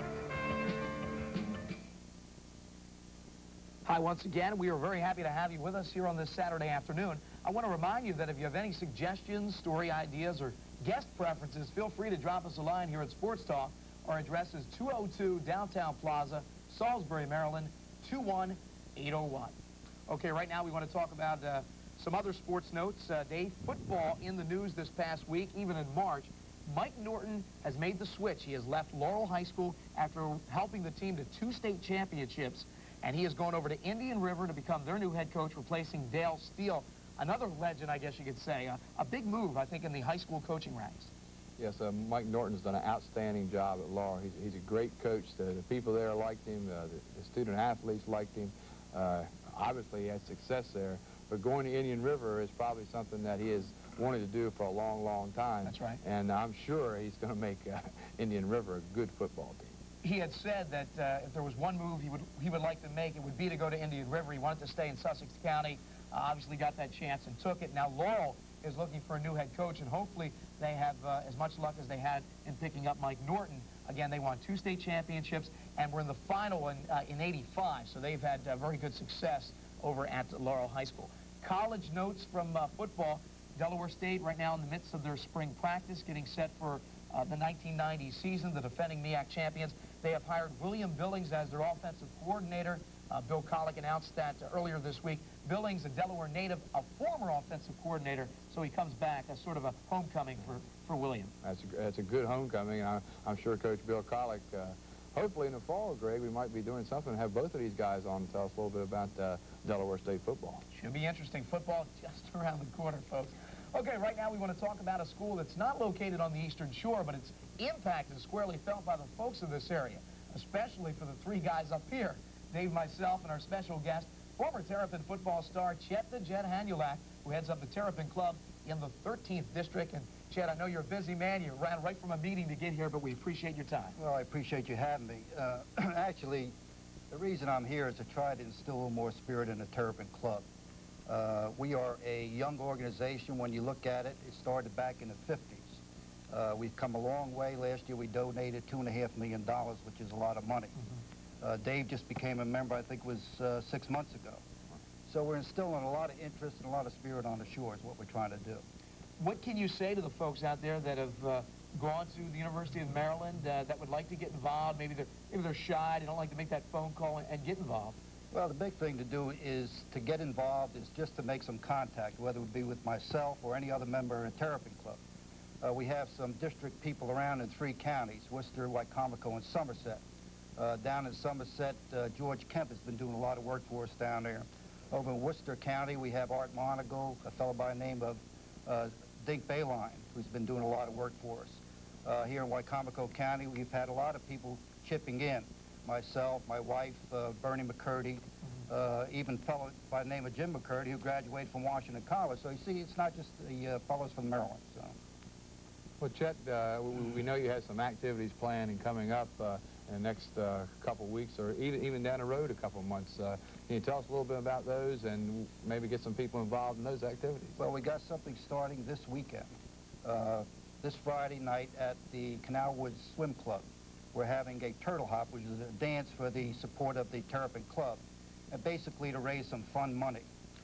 Hi, once again. We are very happy to have you with us here on this Saturday afternoon. I want to remind you that if you have any suggestions, story ideas, or guest preferences, feel free to drop us a line here at Sports Talk. Our address is 202 Downtown Plaza, Salisbury, Maryland, 21801. Okay, right now we want to talk about some other sports notes. Dave, football in the news this past week, even in March. Mike Norton has made the switch. He has left Laurel High School after helping the team to 2 state championships. And he has gone over to Indian River to become their new head coach, replacing Dale Steele. Another legend, I guess you could say. A big move, I think, in the high school coaching ranks. Yes, Mike Norton's done an outstanding job at Laurel. He's a great coach. The people there liked him. The student-athletes liked him. Obviously, he had success there. But going to Indian River is probably something that he has wanted to do for a long, long time. That's right. And I'm sure he's going to make Indian River a good football team. He had said that if there was one move he would like to make, it would be to go to Indian River. He wanted to stay in Sussex County. Obviously got that chance and took it. Now Laurel is looking for a new head coach, and hopefully they have as much luck as they had in picking up Mike Norton. Again, they won 2 state championships and were in the final in '85, so they've had very good success over at Laurel High School. College notes from football. Delaware State right now in the midst of their spring practice, getting set for the 1990 season, the defending MEAC champions. They have hired William Billings as their offensive coordinator. Bill Collick announced that earlier this week. Billings, a Delaware native, a former offensive coordinator, so he comes back as sort of a homecoming for William. That's a good homecoming. I'm sure Coach Bill Collick hopefully in the fall, Greg, we might be doing something, have both of these guys on to tell us a little bit about Delaware State football. Should be interesting. Football just around the corner, folks. Okay, right now we want to talk about a school that's not located on the Eastern Shore, but its impact is squarely felt by the folks of this area, especially for the three guys up here, Dave, myself, and our special guest, former Terrapin football star Chet the Jet Hanulak, who heads up the Terrapin Club in the 13th District. And Chet, I know you're a busy man. You ran right from a meeting to get here, but we appreciate your time. Well, I appreciate you having me. Actually, the reason I'm here is to try to instill a little more spirit in the Terrapin Club. We are a young organization. When you look at it, it started back in the 50s. We've come a long way. Last year we donated $2.5 million, which is a lot of money. Dave just became a member, I think it was 6 months ago. So we're instilling a lot of interest and a lot of spirit on the shore is what we're trying to do. What can you say to the folks out there that have gone to the University of Maryland that would like to get involved? Maybe they're shy, they don't like to make that phone call and get involved. Well, the big thing to do is to get involved is just to make some contact, whether it be with myself or any other member of the Terrapin Club. We have some district people around in 3 counties, Worcester, Wycomico, and Somerset. Down in Somerset, George Kemp has been doing a lot of work for us down there. Over in Worcester County, we have Art Monagle, a fellow by the name of Dink Bayline, who's been doing a lot of work for us. Here in Wycomico County, we've had a lot of people chipping in. Myself, my wife, Bernie McCurdy, even a fellow by the name of Jim McCurdy, who graduated from Washington College. So you see, it's not just the fellows from Maryland. So. Well, Chet, we know you had some activities planned and coming up in the next couple weeks, or even down the road a couple months. Can you tell us a little bit about those and maybe get some people involved in those activities? Well, we got something starting this weekend. This Friday night at the Canal Woods Swim Club. We're having a turtle hop, which is a dance for the support of the Terrapin Club, and basically to raise some fun money.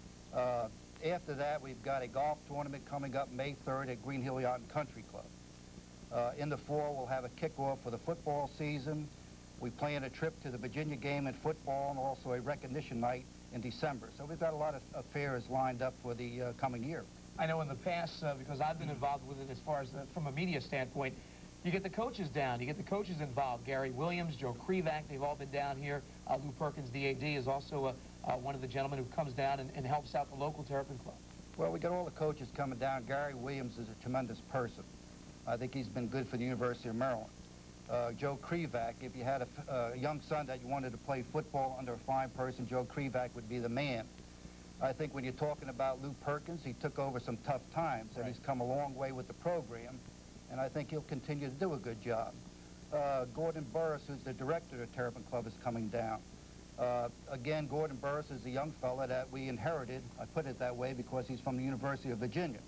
After that, we've got a golf tournament coming up May 3rd at Green Hill Yacht and Country Club. In the fall, we'll have a kickoff for the football season. We plan a trip to the Virginia game in football and also a recognition night in December. So we've got a lot of affairs lined up for the coming year. I know in the past, because I've been involved with it as far as from a media standpoint, you get the coaches down, you get the coaches involved. Gary Williams, Joe Krivak, they've all been down here. Lou Perkins, the AD, is also one of the gentlemen who comes down and helps out the local Terrapin Club. Well, we got all the coaches coming down. Gary Williams is a tremendous person. I think he's been good for the University of Maryland. Joe Krivak, if you had a young son that you wanted to play football under a fine person, Joe Krivak would be the man. I think when you're talking about Lou Perkins, he took over some tough times, and he's come a long way with the program, and I think he'll continue to do a good job. Gordon Burris, who's the director of the Terrapin Club, is coming down. Again, Gordon Burris is a young fella that we inherited. I put it that way because he's from the University of Virginia.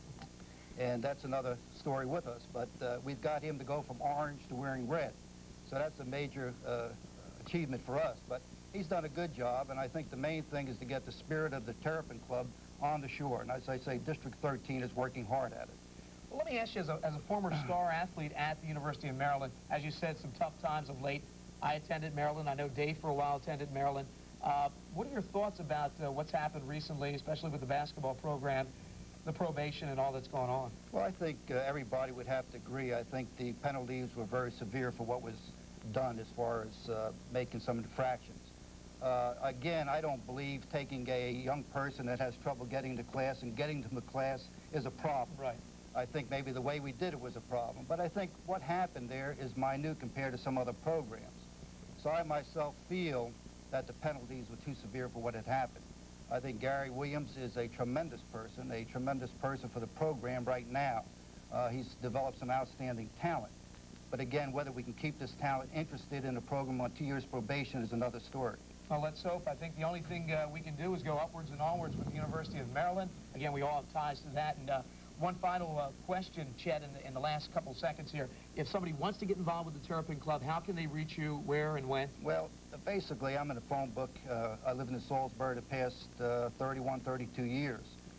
And that's another story with us. But we've got him to go from orange to wearing red. So that's a major achievement for us. But he's done a good job, and I think the main thing is to get the spirit of the Terrapin Club on the shore. And as I say, District 13 is working hard at it. Well, let me ask you, as a former star athlete at the University of Maryland, as you said, some tough times of late. I attended Maryland. I know Dave for a while attended Maryland. What are your thoughts about what's happened recently, especially with the basketball program, the probation and all that's going on? Well, I think everybody would have to agree. I think the penalties were very severe for what was done as far as making some infractions. Again, I don't believe taking a young person that has trouble getting to class and getting them to class is a problem. Right. I think maybe the way we did it was a problem. But I think what happened there is minute compared to some other programs. So I myself feel that the penalties were too severe for what had happened. I think Gary Williams is a tremendous person for the program right now. He's developed some outstanding talent. But again, whether we can keep this talent interested in the program on 2 years probation is another story. Well, let's hope. I think the only thing we can do is go upwards and onwards with the University of Maryland. Again, we all have ties to that. And one final question, Chet, in the last couple seconds here. If somebody wants to get involved with the Terrapin Club, how can they reach you, where and when? Well, basically, I'm in a phone book. I live in Salisbury the past 31, 32 years.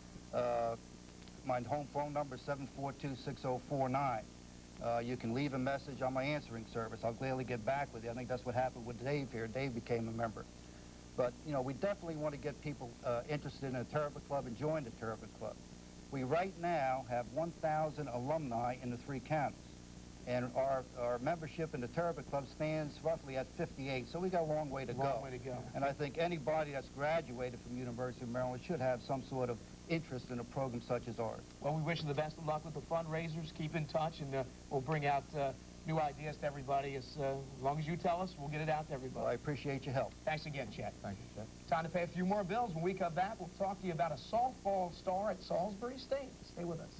My home phone number is 742-6049. You can leave a message on my answering service. I'll gladly get back with you. I think that's what happened with Dave here. Dave became a member. But, you know, we definitely want to get people interested in the Terrapin Club and join the Terrapin Club. We right now have 1,000 alumni in the 3 counties. And our membership in the Turbot Club stands roughly at 58, so we got a long way to go. Long way to go. And I think anybody that's graduated from University of Maryland should have some sort of interest in a program such as ours. Well, we wish you the best of luck with the fundraisers. Keep in touch, and we'll bring out new ideas to everybody. As long as you tell us, we'll get it out to everybody. Well, I appreciate your help. Thanks again, Chet. Thank you, Chet. Time to pay a few more bills. When we come back, we'll talk to you about a softball star at Salisbury State. Stay with us.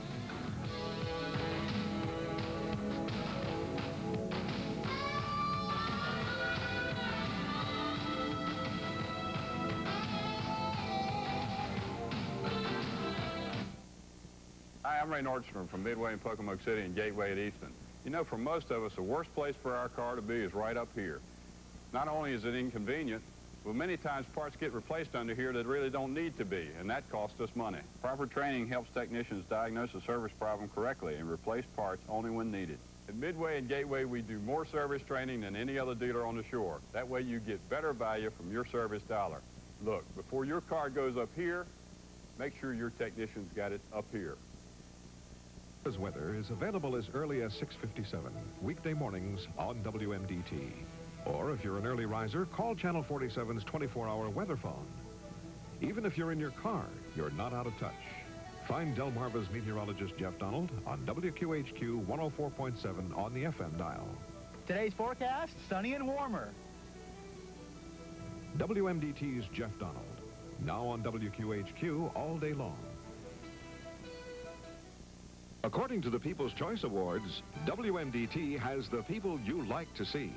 Hi, I'm Ray Nordstrom from Midway in Pocomoke City and Gateway at Easton. You know, for most of us, the worst place for our car to be is right up here. Not only is it inconvenient, but many times parts get replaced under here that really don't need to be, and that costs us money. Proper training helps technicians diagnose a service problem correctly and replace parts only when needed. At Midway and Gateway, we do more service training than any other dealer on the shore. That way you get better value from your service dollar. Look, before your car goes up here, make sure your technician's got it up here. Weather is available as early as 6:57, weekday mornings on WMDT. Or if you're an early riser, call Channel 47's 24-hour weather phone. Even if you're in your car, you're not out of touch. Find Delmarva's meteorologist Jeff Donald on WQHQ 104.7 on the FM dial. Today's forecast, sunny and warmer. WMDT's Jeff Donald, now on WQHQ all day long. According to the People's Choice Awards, WMDT has the people you like to see.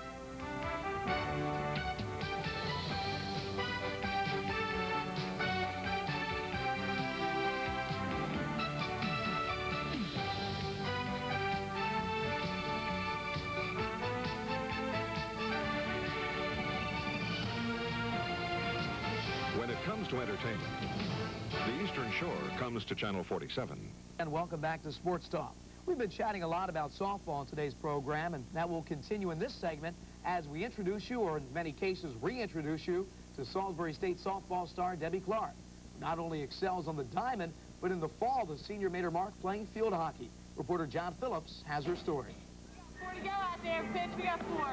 When it comes to entertainment, the Eastern Shore comes to Channel 47. And welcome back to Sports Talk. We've been chatting a lot about softball in today's program, and that will continue in this segment as we introduce you, or in many cases reintroduce you, to Salisbury State softball star Debbie Clark, who not only excels on the diamond, but in the fall the senior made her mark playing field hockey. Reporter John Phillips has her story. 4 to go out there, pitch. We got 4.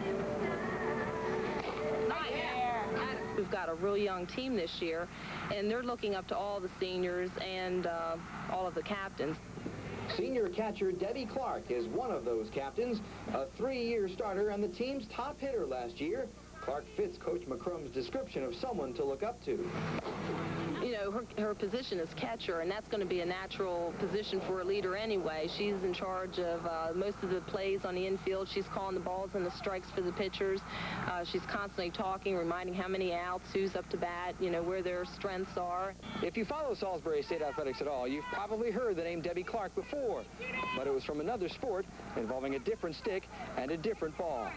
Right there. We've got a real young team this year, and they're looking up to all the seniors and all of the captains. Senior catcher Debbie Clark is one of those captains, a 3-year starter and the team's top hitter last year. Clark fits Coach McCrum's description of someone to look up to. You know, her position is catcher, and that's going to be a natural position for a leader anyway. She's in charge of most of the plays on the infield. She's calling the balls and the strikes for the pitchers. She's constantly talking, reminding how many outs, who's up to bat, you know, where their strengths are. If you follow Salisbury State Athletics at all, you've probably heard the name Debbie Clark before, but it was from another sport involving a different stick and a different ball.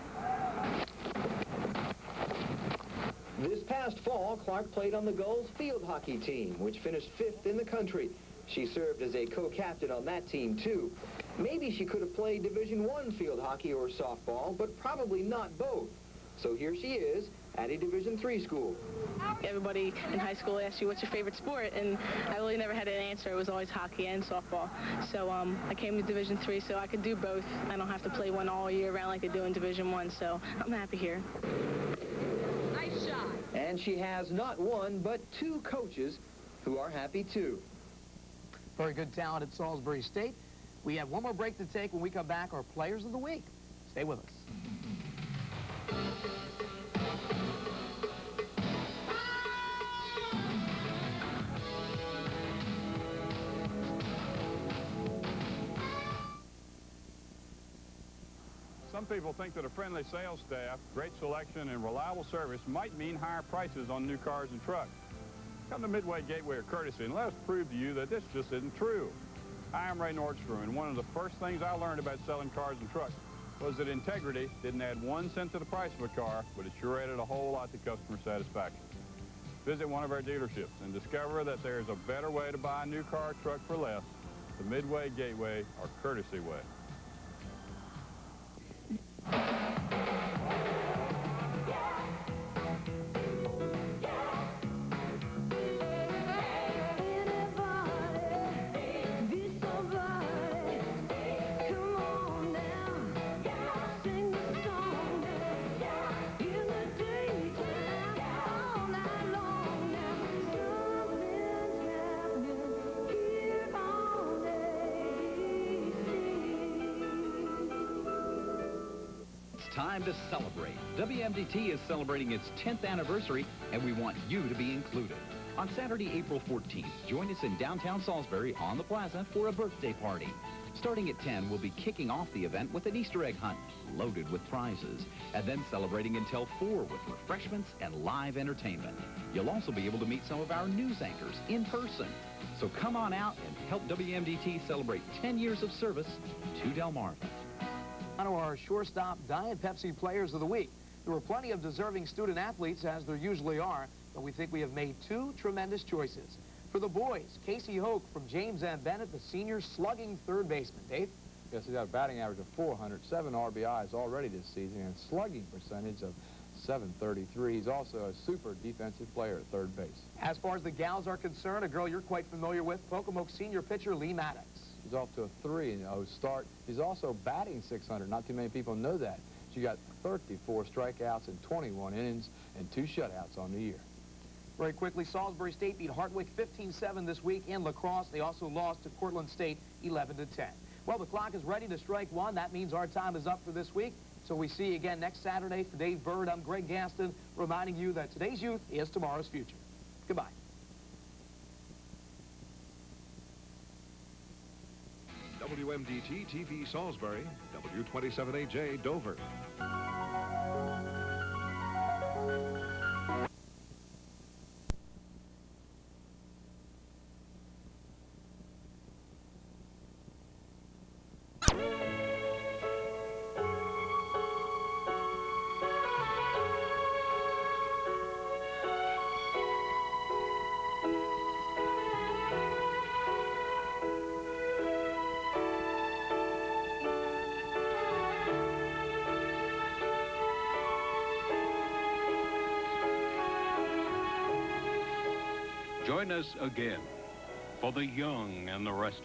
This past fall, Clark played on the Gulls field hockey team, which finished 5th in the country. She served as a co-captain on that team, too. Maybe she could have played Division I field hockey or softball, but probably not both. So here she is at a Division III school. Everybody in high school asks you, what's your favorite sport? And I really never had an answer. It was always hockey and softball. So I came to Division III so I could do both. I don't have to play one all year round like they do in Division I, so I'm happy here. Nice shot. And she has not one, but 2 coaches who are happy, too. Very good talent at Salisbury State. We have one more break to take. When we come back, our Players of the Week. Stay with us. Some people think that a friendly sales staff, great selection, and reliable service might mean higher prices on new cars and trucks. Come to Midway, Gateway, or Courtesy, and let us prove to you that this just isn't true. Hi, I'm Ray Nordstrom, and one of the first things I learned about selling cars and trucks was that integrity didn't add 1 cent to the price of a car, but it sure added a whole lot to customer satisfaction. Visit one of our dealerships and discover that there's a better way to buy a new car or truck for less, the Midway, Gateway, or Courtesy way. Come on. time to celebrate. WMDT is celebrating its 10th anniversary, and we want you to be included. On Saturday, April 14th, join us in downtown Salisbury on the plaza for a birthday party. Starting at 10, we'll be kicking off the event with an Easter egg hunt, loaded with prizes, and then celebrating until 4 with refreshments and live entertainment. You'll also be able to meet some of our news anchors in person. So come on out and help WMDT celebrate 10 years of service to Delmarva. On to our shortstop Diet Pepsi Players of the Week. There were plenty of deserving student athletes, as there usually are, but we think we have made 2 tremendous choices. For the boys, Casey Hoke from James M. Bennett, the senior slugging third baseman. Dave? Yes, he's got a batting average of 400, 7 RBIs already this season, and a slugging percentage of .733. He's also a super defensive player at third base. As far as the gals are concerned, a girl you're quite familiar with, Pocomoke senior pitcher Lee Maddox. He's off to a 3-0 start. He's also batting .600. Not too many people know that. She got 34 strikeouts in 21 innings and 2 shutouts on the year. Very quickly, Salisbury State beat Hartwick 15-7 this week in lacrosse. They also lost to Cortland State 11-10. Well, the clock is ready to strike 1. That means our time is up for this week. So we see you again next Saturday. For Dave Bird, I'm Greg Gaston, reminding you that today's youth is tomorrow's future. Goodbye. WMDT TV Salisbury, W27AJ Dover. Join us again for the young and the restless.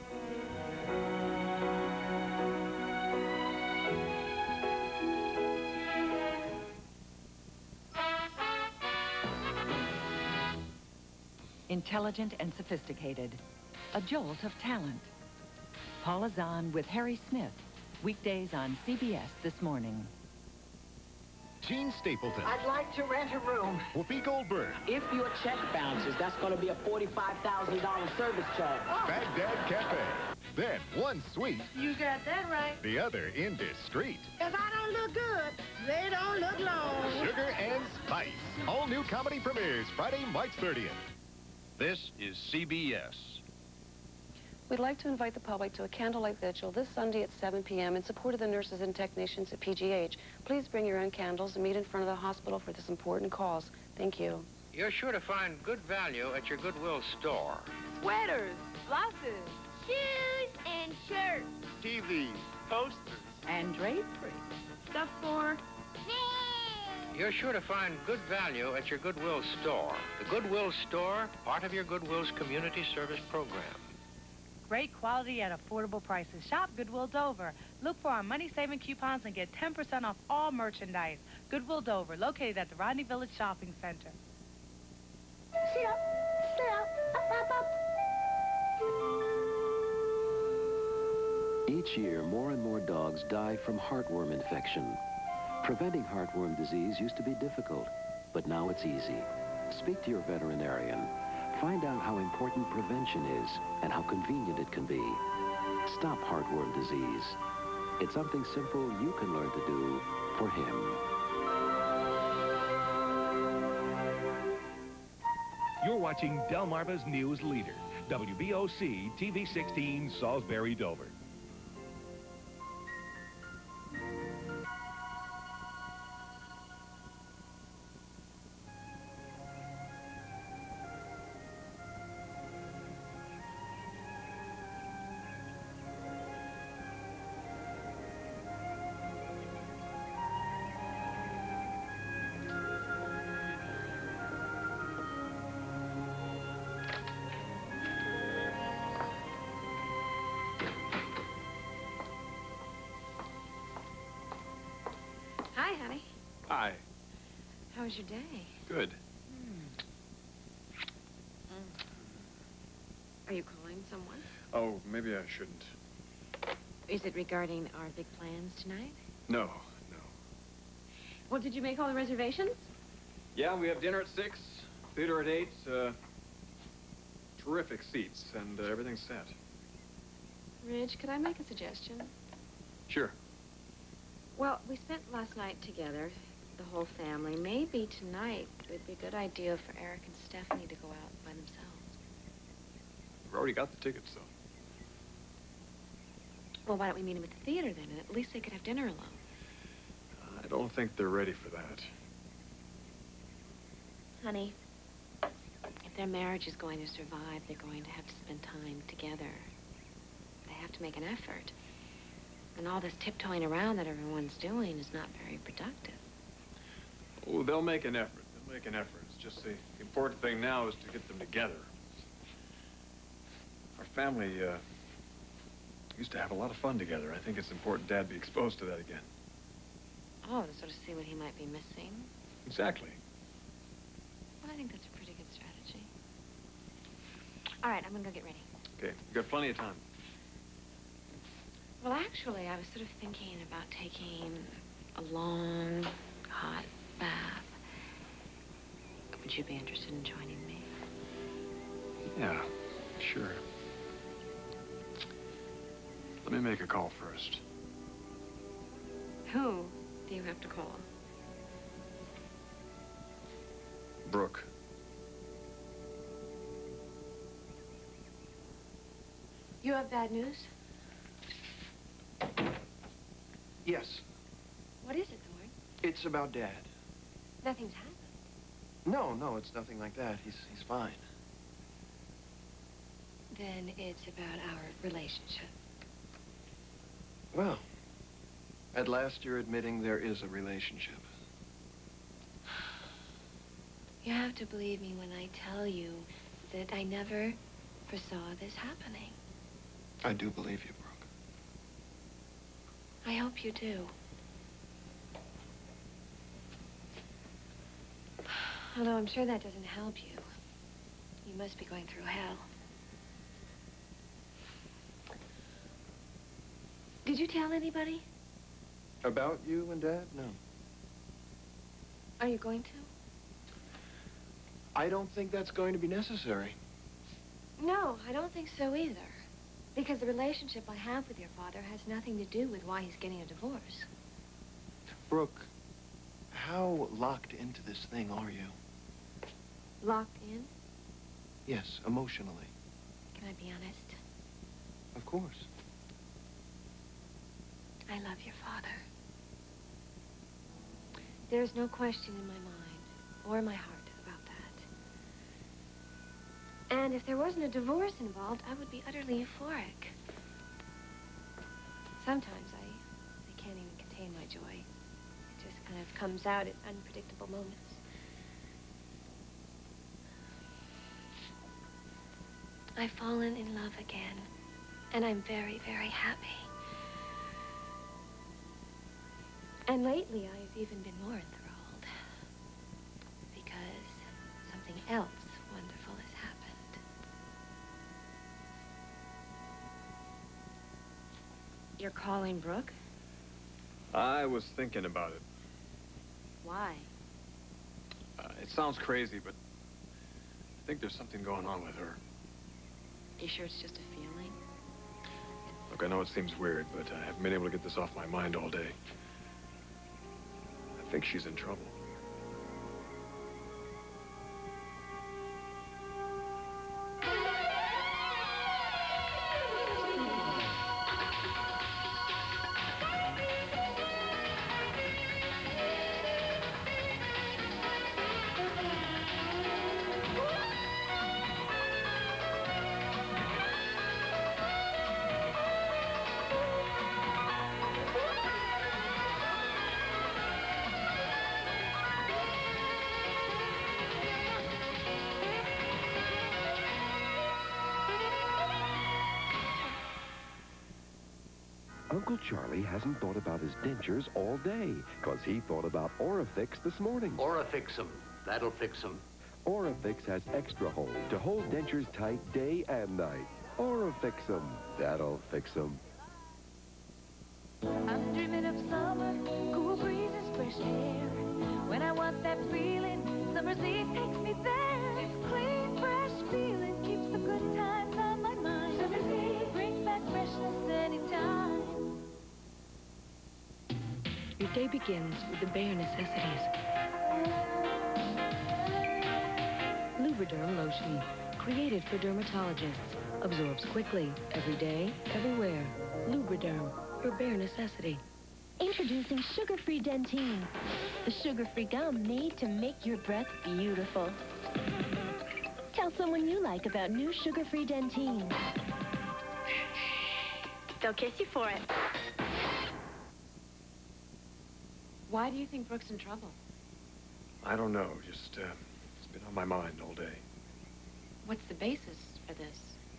Intelligent and sophisticated. A jolt of talent. Paula Zahn with Harry Smith. Weekdays on CBS This Morning. Gene Stapleton. I'd like to rent a room. Whoopi Goldberg. If your check bounces, that's going to be a $45,000 service charge. Baghdad Cafe. Then one sweet, You got that right. the other indiscreet. If I don't look good, they don't look long. Sugar and Spice. All new comedy premieres Friday, March 30th. This is CBS. We'd like to invite the public to a candlelight vigil this Sunday at 7 p.m. in support of the nurses and technicians at PGH. Please bring your own candles and meet in front of the hospital for this important cause. Thank you. You're sure to find good value at your Goodwill store. Sweaters, blouses, shoes and shirts, TVs, posters, and drapery. stuff for You're sure to find good value at your Goodwill store. The Goodwill store, part of your Goodwill's community service program. Great quality at affordable prices. Shop Goodwill Dover. Look for our money-saving coupons and get 10% off all merchandise. Goodwill Dover, located at the Rodney Village Shopping Center. Sit up, up, up. Each year, more and more dogs die from heartworm infection. Preventing heartworm disease used to be difficult, but now it's easy. Speak to your veterinarian. Find out how important prevention is and how convenient it can be. Stop heartworm disease. It's something simple you can learn to do for him. You're watching Delmarva's News Leader, WBOC TV 16 Salisbury Dover. Hi, honey. Hi. How was your day? Good. Are you calling someone? Oh, maybe I shouldn't. Is it regarding our big plans tonight? No. Well, did you make all the reservations? Yeah, we have dinner at 6, theater at 8, terrific seats, and everything's set. Ridge, could I make a suggestion? Sure. Well, we spent last night together, the whole family. Maybe tonight it would be a good idea for Eric and Stephanie to go out by themselves. We've already got the tickets, though. Well, why don't we meet them at the theater then, and at least they could have dinner alone. I don't think they're ready for that. Honey, if their marriage is going to survive, they're going to have to spend time together. They have to make an effort. And all this tiptoeing around that everyone's doing is not very productive. Oh, they'll make an effort. They'll make an effort. It's just the important thing now is to get them together. Our family, used to have a lot of fun together. I think it's important Dad be exposed to that again. Oh, to sort of see what he might be missing. Exactly. Well, I think that's a pretty good strategy. All right, I'm gonna go get ready. Okay, you've got plenty of time. Well, actually, I was sort of thinking about taking a long, hot bath. Would you be interested in joining me? Yeah, sure. Let me make a call first. Who do you have to call? Brooke. You have bad news? Yes. What is it, Thorne? It's about Dad. Nothing's happened. No, it's nothing like that. He's fine. Then it's about our relationship. Well, at last you're admitting there is a relationship. You have to believe me when I tell you that I never foresaw this happening. I do believe you, Brooke. I hope you do. Although I'm sure that doesn't help you. You must be going through hell. Did you tell anybody? About you and Dad? No. Are you going to? I don't think that's going to be necessary. No, I don't think so either. Because the relationship I have with your father has nothing to do with why he's getting a divorce. Brooke, how locked into this thing are you? Locked in? Yes, emotionally. Can I be honest? Of course. I love your father. There's no question in my mind or my heart about that. And if there wasn't a divorce involved, I would be utterly euphoric. Sometimes I can't even contain my joy. It just kind of comes out at unpredictable moments. I've fallen in love again, and I'm very, very happy. And lately, I've even been more enthralled. Because something else wonderful has happened. You're calling Brooke? I was thinking about it. Why? It sounds crazy, but I think there's something going on with her. You sure it's just a feeling? Look, I know it seems weird, but I haven't been able to get this off my mind all day. I think she's in trouble. Uncle Charlie hasn't thought about his dentures all day, because he thought about Orifix this morning. Orifix 'em. That'll fix 'em. Orifix has extra hold to hold dentures tight day and night. Orifix 'em. That'll fix 'em. I'm dreaming of summer, cool breezes, fresh air. day begins with the bare necessities. Lubriderm lotion, created for dermatologists, absorbs quickly, every day, everywhere. Lubriderm, your bare necessity. Introducing sugar-free Dentyne, the sugar-free gum made to make your breath beautiful. Tell someone you like about new sugar-free Dentyne. They'll kiss you for it. Why do you think Brooke's in trouble? I don't know. Just, it's been on my mind all day. What's the basis for this?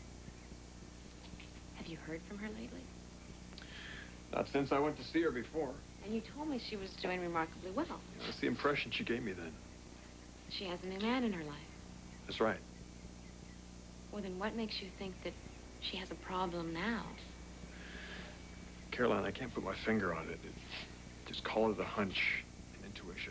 Have you heard from her lately? Not since I went to see her before. And you told me she was doing remarkably well. That's the impression she gave me then. She has a new man in her life. That's right. Well, then what makes you think that she has a problem now? Caroline, I can't put my finger on it. Just call it a hunch, an intuition.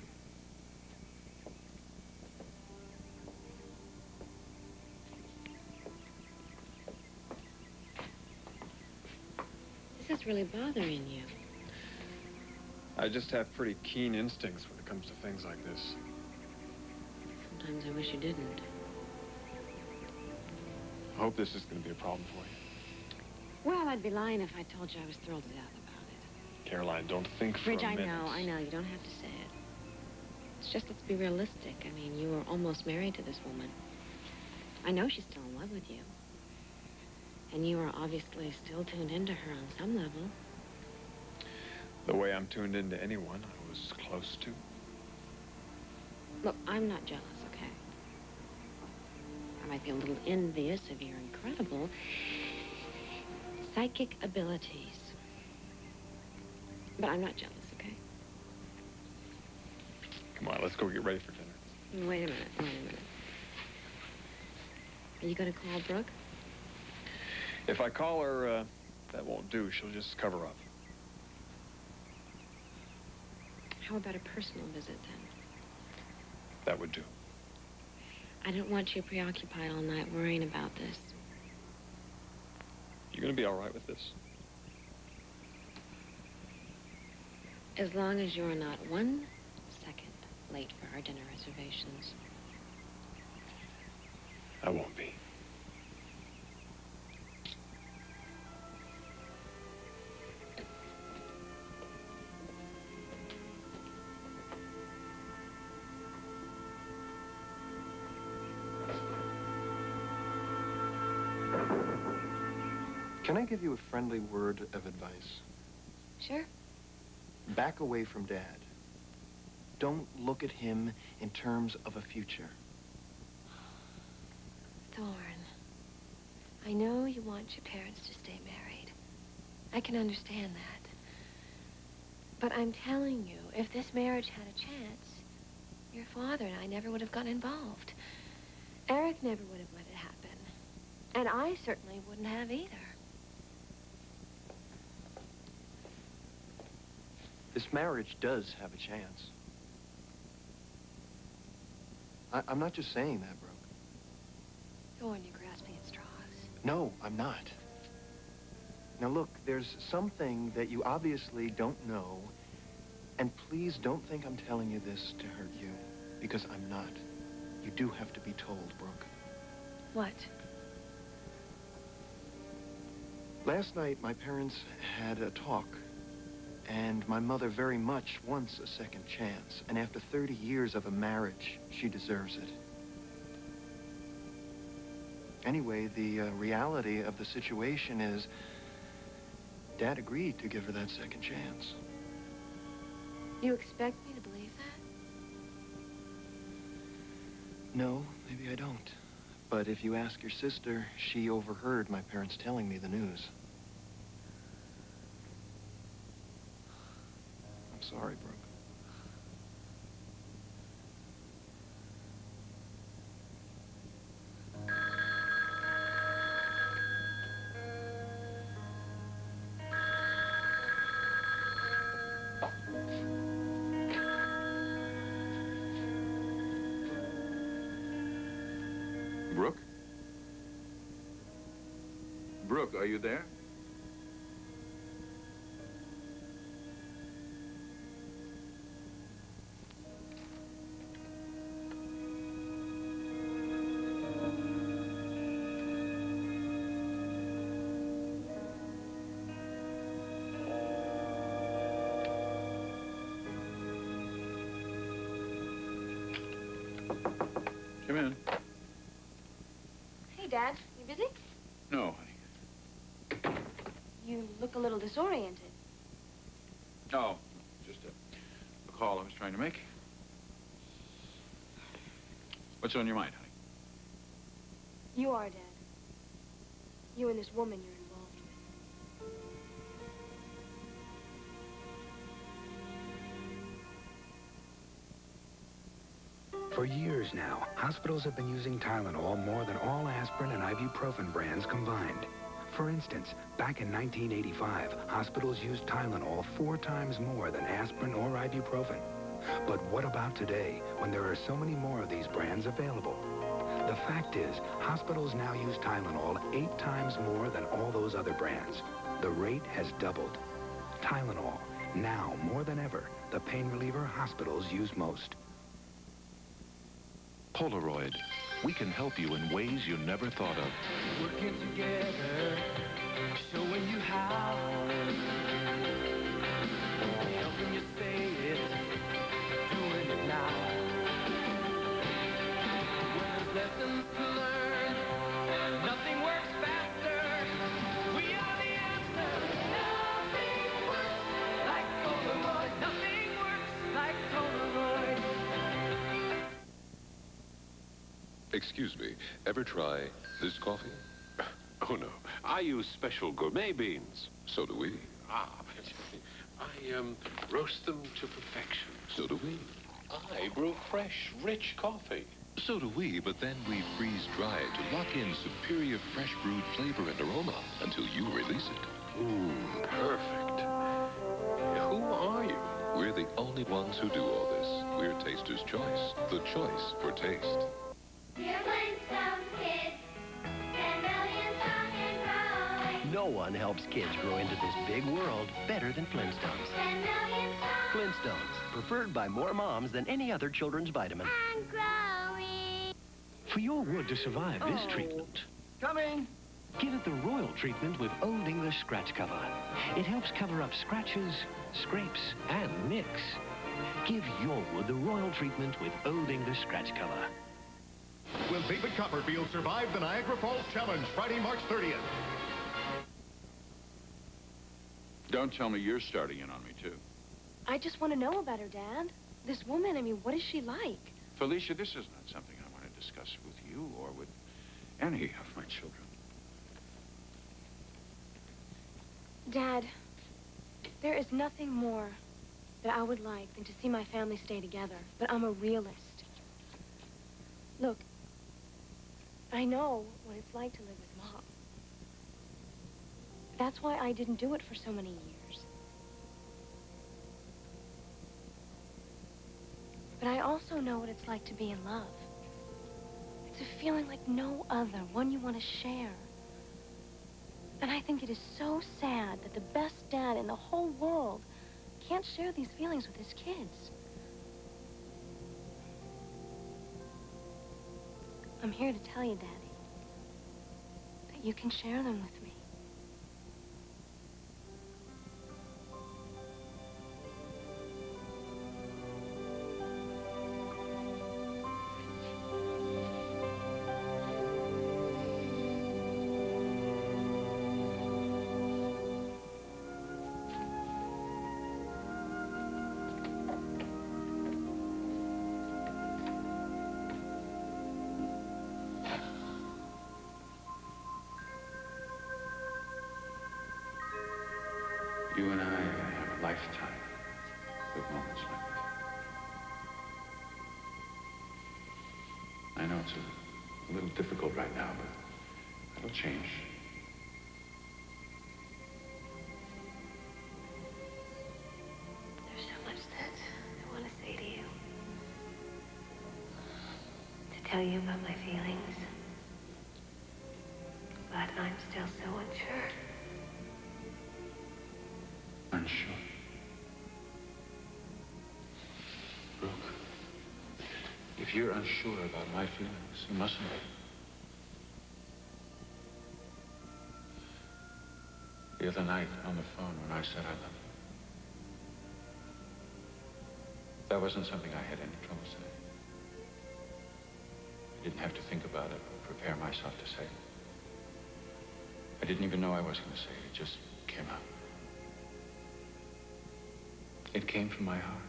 This is really bothering you. I just have pretty keen instincts when it comes to things like this. Sometimes I wish you didn't. I hope this is going to be a problem for you. Well, I'd be lying if I told you I was thrilled to death about it. Caroline, don't think for Ridge, a minute. I know. You don't have to say it. It's just, let's be realistic. I mean, you were almost married to this woman. I know she's still in love with you. And you are obviously still tuned into her on some level. The way I'm tuned into anyone I was close to. Look, I'm not jealous, okay? I might be a little envious of your incredible psychic abilities. But I'm not jealous, okay? Come on, let's go get ready for dinner. Wait a minute. Are you going to call Brooke? If I call her, that won't do. She'll just cover up. How about a personal visit, then? That would do. I don't want you preoccupied all night worrying about this. You gonna be all right with this? As long as you're not 1 second late for our dinner reservations. I won't be. Can I give you a friendly word of advice? Sure. Back away from Dad. Don't look at him in terms of a future. Thorne, I know you want your parents to stay married. I can understand that. But I'm telling you, if this marriage had a chance, your father and I never would have gotten involved. Eric never would have let it happen. And I certainly wouldn't have either. This marriage does have a chance. I'm not just saying that, Brooke. Thorne, you're grasping at straws. No, I'm not. Now look, there's something that you obviously don't know, and please don't think I'm telling you this to hurt you, because I'm not. You do have to be told, Brooke. What? Last night, my parents had a talk, and my mother very much wants a second chance, and after 30 years of a marriage, she deserves it. Anyway, the reality of the situation is Dad agreed to give her that second chance. You expect me to believe that? No, maybe I don't. But if you ask your sister, she overheard my parents telling me the news. I'm sorry, Brooke. Brooke? Brooke, are you there? Come in. Hey, Dad. You busy? No, honey. You look a little disoriented. No, just a call I was trying to make. What's on your mind, honey? You are, Dad. You and this woman you're involved with. For years now, hospitals have been using Tylenol more than all aspirin and ibuprofen brands combined. For instance, back in 1985, hospitals used Tylenol 4 times more than aspirin or ibuprofen. But what about today, when there are so many more of these brands available? The fact is, hospitals now use Tylenol 8 times more than all those other brands. The rate has doubled. Tylenol, now more than ever, the pain reliever hospitals use most. Polaroid. We can help you in ways you never thought of. Working together, showing you how. Helping you say it, doing it now. When there's lessons to learn, nothing works faster. We are the answer. Nothing works like Polaroid. Nothing works like Polaroid. Excuse me, ever try this coffee? Oh, no. I use special gourmet beans. So do we. Ah, I roast them to perfection. So do we. I brew fresh, rich coffee. So do we, but then we freeze dry it to lock in superior fresh brewed flavor and aroma until you release it. Perfect. Who are you? We're the only ones who do all this. We're Taster's Choice, the choice for taste. Dear Flintstone kids, 10 million strong and growing. No one helps kids grow into this big world better than Flintstones. 10 million strong. Flintstones, preferred by more moms than any other children's vitamin. And growing. For your wood to survive this treatment, Coming. give it the royal treatment with Old English Scratch Cover. It helps cover up scratches, scrapes, and nicks. Give your wood the royal treatment with Old English Scratch Cover. Will David Copperfield survive the Niagara Falls Challenge Friday, March 30th? Don't tell me you're starting in on me, too. I just want to know about her, Dad. This woman, I mean, what is she like? Felicia, this is not something I want to discuss with you or with any of my children. Dad, there is nothing more that I would like than to see my family stay together, but I'm a realist. Look, I know what it's like to live with Mom. That's why I didn't do it for so many years. But I also know what it's like to be in love. It's a feeling like no other, one you want to share. And I think it is so sad that the best dad in the whole world can't share these feelings with his kids. I'm here to tell you, Daddy, that you can share them with me. You and I have a lifetime of moments like that. I know it's a little difficult right now, but it'll change. There's so much that I want to say to you. To tell you about my feelings. But I'm still so unsure. Unsure. Brooke, if you're unsure about my feelings, you mustn't be. The other night on the phone when I said I love you, that wasn't something I had any trouble saying. didn't have to think about it, prepare myself to say it. I didn't even know I was going to say it. It just came out. It came from my heart.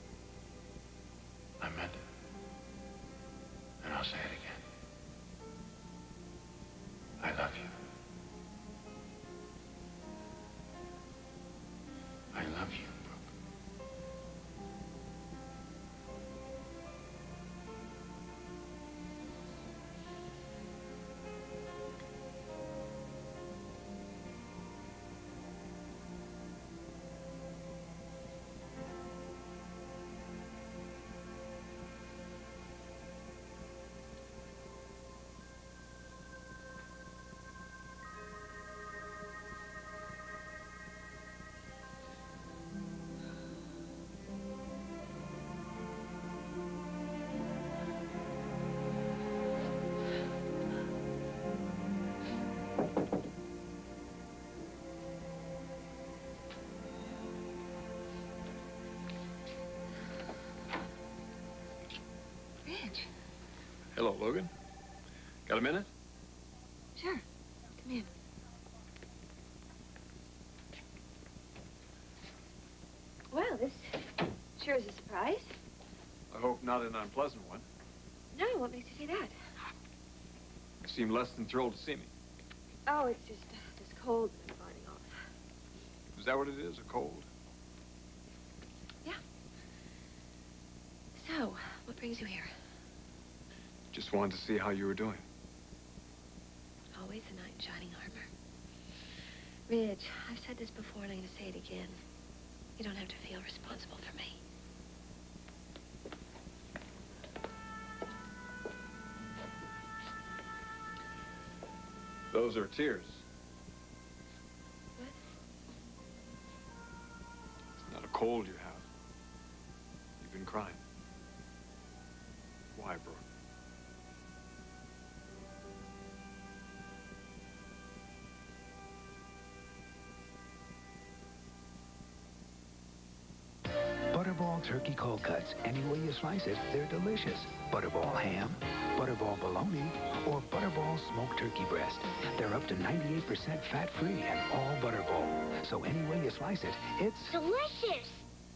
I meant it. And I'll say it again. I love you. I love you. Hello, Logan. Got a minute? Sure. Come in. Well, this sure is a surprise. I hope not an unpleasant one. No, what makes you say that? You seem less than thrilled to see me. Oh, it's just this cold that I'm fighting off. Is that what it is, a cold? Yeah. So, what brings you here? Just wanted to see how you were doing. Always a knight in shining armor. Ridge, I've said this before and I'm going to say it again. You don't have to feel responsible for me. Those are tears. What? It's not a cold you have. You've been crying. Why, Brooke? Butterball turkey cold cuts. Any way you slice it, they're delicious. Butterball ham, Butterball bologna, or Butterball smoked turkey breast. They're up to 98% fat-free and all Butterball. So any way you slice it, it's delicious.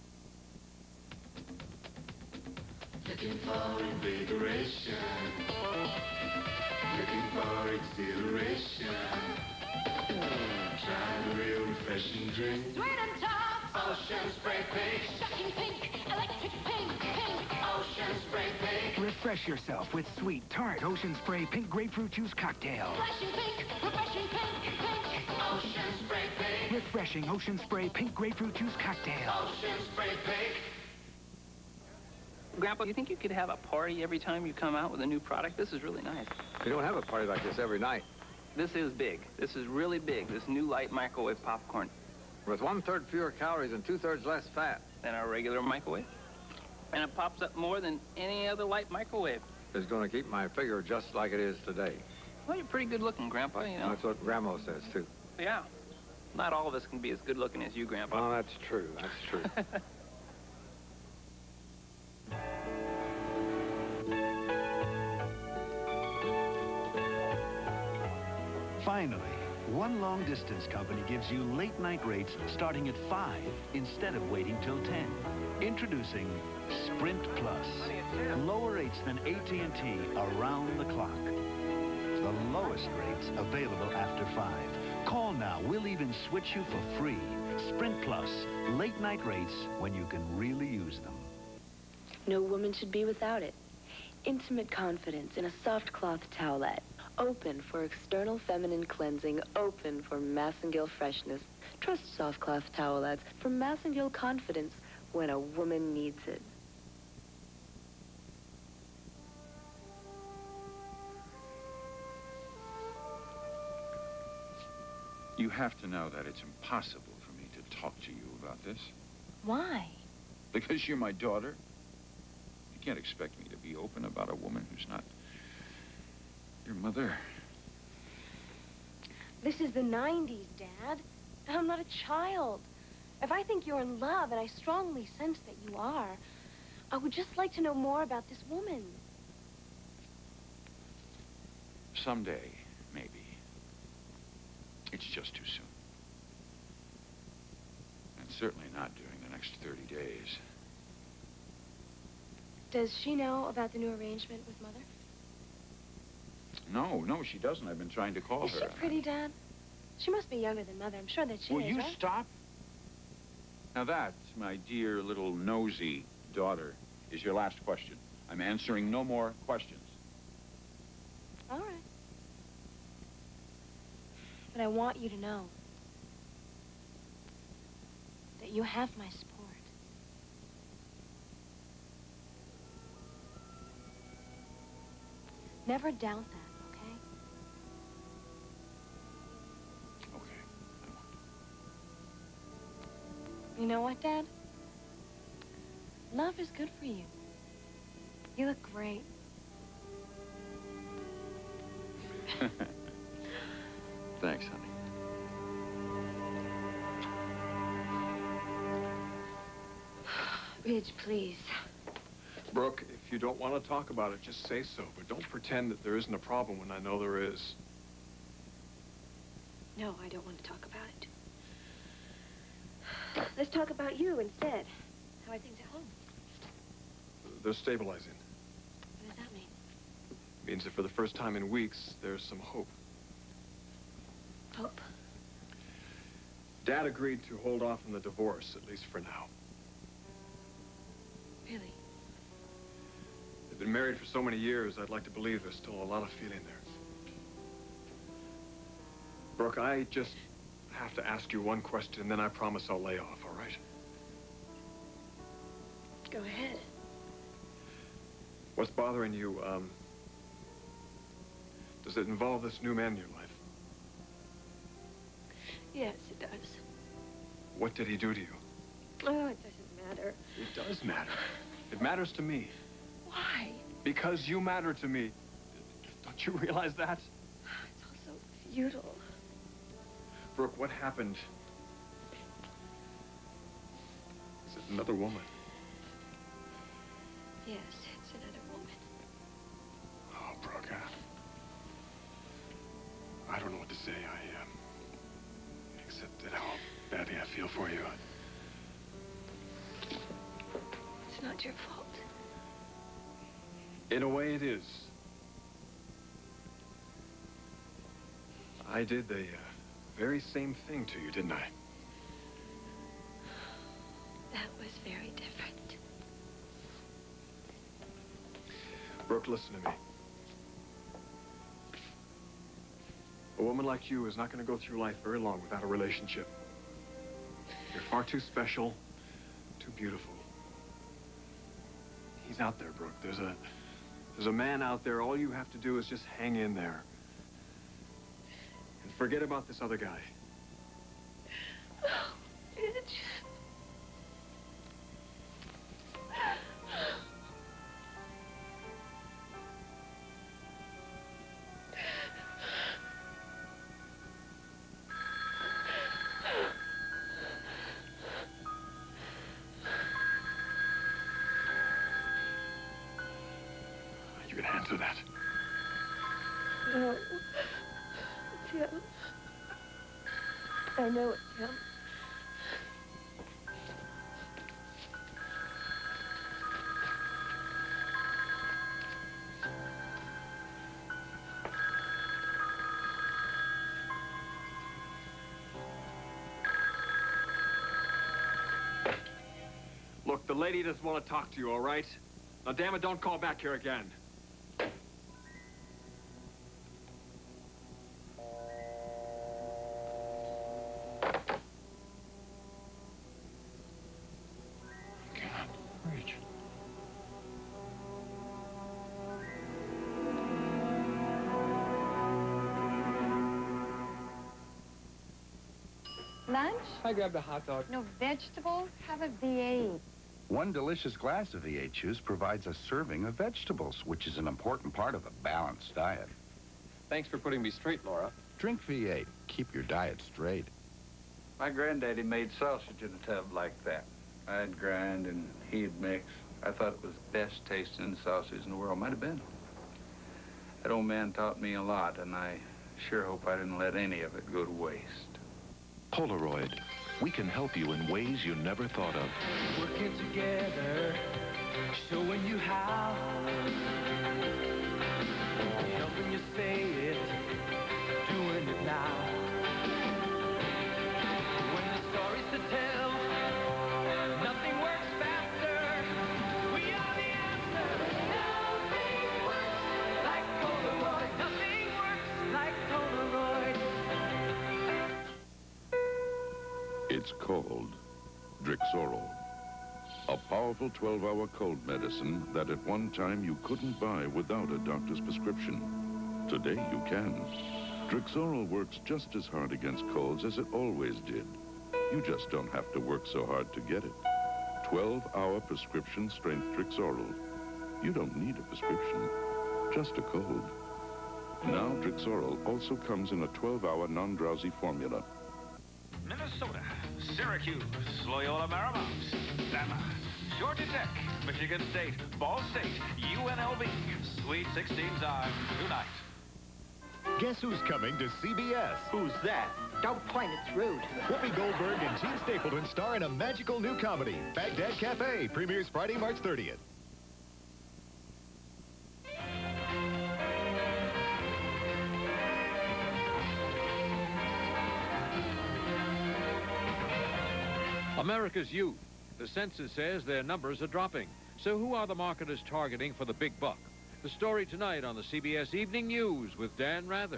Looking for invigoration. Looking for exhilaration. Trying a real refreshing drink. Sweet and tough. Ocean spray pink. Shocking pink. Electric pink. Pink. Ocean spray pink. refresh yourself with sweet, tart Ocean Spray Pink Grapefruit Juice Cocktail. Flashing pink. Refreshing pink. Pink. Ocean spray pink. Refreshing Ocean Spray Pink Grapefruit Juice Cocktail. Ocean spray pink. Grandpa, do you think you could have a party every time you come out with a new product? This is really nice. You don't have a party like this every night. This is big. This is really big. This new light microwave popcorn. With 1/3 fewer calories and 2/3 less fat. Than our regular microwave. And it pops up more than any other light microwave. It's going to keep my figure just like it is today. Well, you're pretty good looking, Grandpa, you know. That's what Grandma says, too. Yeah. Not all of us can be as good looking as you, Grandpa. Oh, that's true. That's true. Finally, one long-distance company gives you late-night rates starting at 5 instead of waiting till 10. Introducing Sprint Plus. Lower rates than AT&T around the clock. The lowest rates available after 5. Call now. We'll even switch you for free. Sprint Plus. Late-night rates when you can really use them. No woman should be without it. Intimate confidence in a soft cloth towelette. Open for external feminine cleansing. Open for Massengill freshness. Trust soft cloth towelettes for Massengill confidence when a woman needs it. You have to know that it's impossible for me to talk to you about this. Why? Because you're my daughter. You can't expect me to be open about a woman who's not your mother. This is the 90s, Dad. And I'm not a child. If I think you're in love, and I strongly sense that you are, I would just like to know more about this woman. someday, maybe. It's just too soon. And certainly not during the next 30 days. Does she know about the new arrangement with Mother? No, she doesn't. I've been trying to call Is her. she pretty, Dad? She must be younger than Mother. I'm sure that she Will is, you right? stop? Now that, my dear little nosy daughter, is your last question. I'm answering no more questions. All right. But I want you to know that you have my support. Never doubt that, okay? Okay. You know what, Dad? Love is good for you. You look great. Thanks, honey. Ridge, please. Brooke, if you don't want to talk about it, just say so. But don't pretend that there isn't a problem when I know there is. No, I don't want to talk about it. Let's talk about you instead. How are things at home? They're stabilizing. What does that mean? It means that for the first time in weeks, there's some hope. Hope? Dad agreed to hold off on the divorce, at least for now. Really? They've been married for so many years, I'd like to believe there's still a lot of feeling there. Brooke, I just have to ask you one question, then I promise I'll lay off, all right? Go ahead. What's bothering you, does it involve this new man in your life? Yes, it does. What did he do to you? Oh, it doesn't matter. It does matter. It matters to me. Why? Because you matter to me. Don't you realize that? It's all so futile. Brooke, what happened? Is it another woman? Yes, it's another woman. Oh, Brooke, I don't know what to say. Except that how badly I feel for you. It's not your fault. In a way, it is. I did the very same thing to you, didn't I? That was very different. Brooke, listen to me. A woman like you is not going to go through life very long without a relationship. You're far too special, too beautiful. He's out there, Brooke. There's a man out there. All you have to do is just hang in there. And forget about this other guy. Oh, Ridge. You can answer that. No. Tim. I know it, Tim. Look, the lady doesn't want to talk to you, all right? Now, damn it, don't call back here again. Lunch? I grabbed a hot dog. No vegetables? Have a V8. One delicious glass of V8 juice provides a serving of vegetables, which is an important part of a balanced diet. Thanks for putting me straight, Laura. Drink V8. Keep your diet straight. My granddaddy made sausage in a tub like that. I'd grind and he'd mix. I thought it was the best tasting sausage in the world. Might have been. That old man taught me a lot, and I sure hope I didn't let any of it go to waste. Polaroid. We can help you in ways you never thought of. Working together, showing you how. Helping you say it, doing it now. When the stories to tell, nothing works faster. We are the answer. Nothing works like Polaroid. Nothing works like Polaroid. It's called Drixoral. A powerful 12-hour cold medicine that at one time you couldn't buy without a doctor's prescription. Today you can. Drixoral works just as hard against colds as it always did. You just don't have to work so hard to get it. 12-hour prescription strength Drixoral. You don't need a prescription, just a cold. Now Drixoral also comes in a 12-hour non-drowsy formula. Minnesota, Syracuse, Loyola Marymount, Bama, Georgia Tech, Michigan State, Ball State, UNLV. Sweet 16s are tonight. Guess who's coming to CBS? Who's that? Don't point, it's rude. Whoopi Goldberg and Gene Stapleton star in a magical new comedy, Baghdad Cafe, premieres Friday, March 30th. America's youth. The census says their numbers are dropping. So who are the marketers targeting for the big buck? The story tonight on the CBS Evening News with Dan Rather.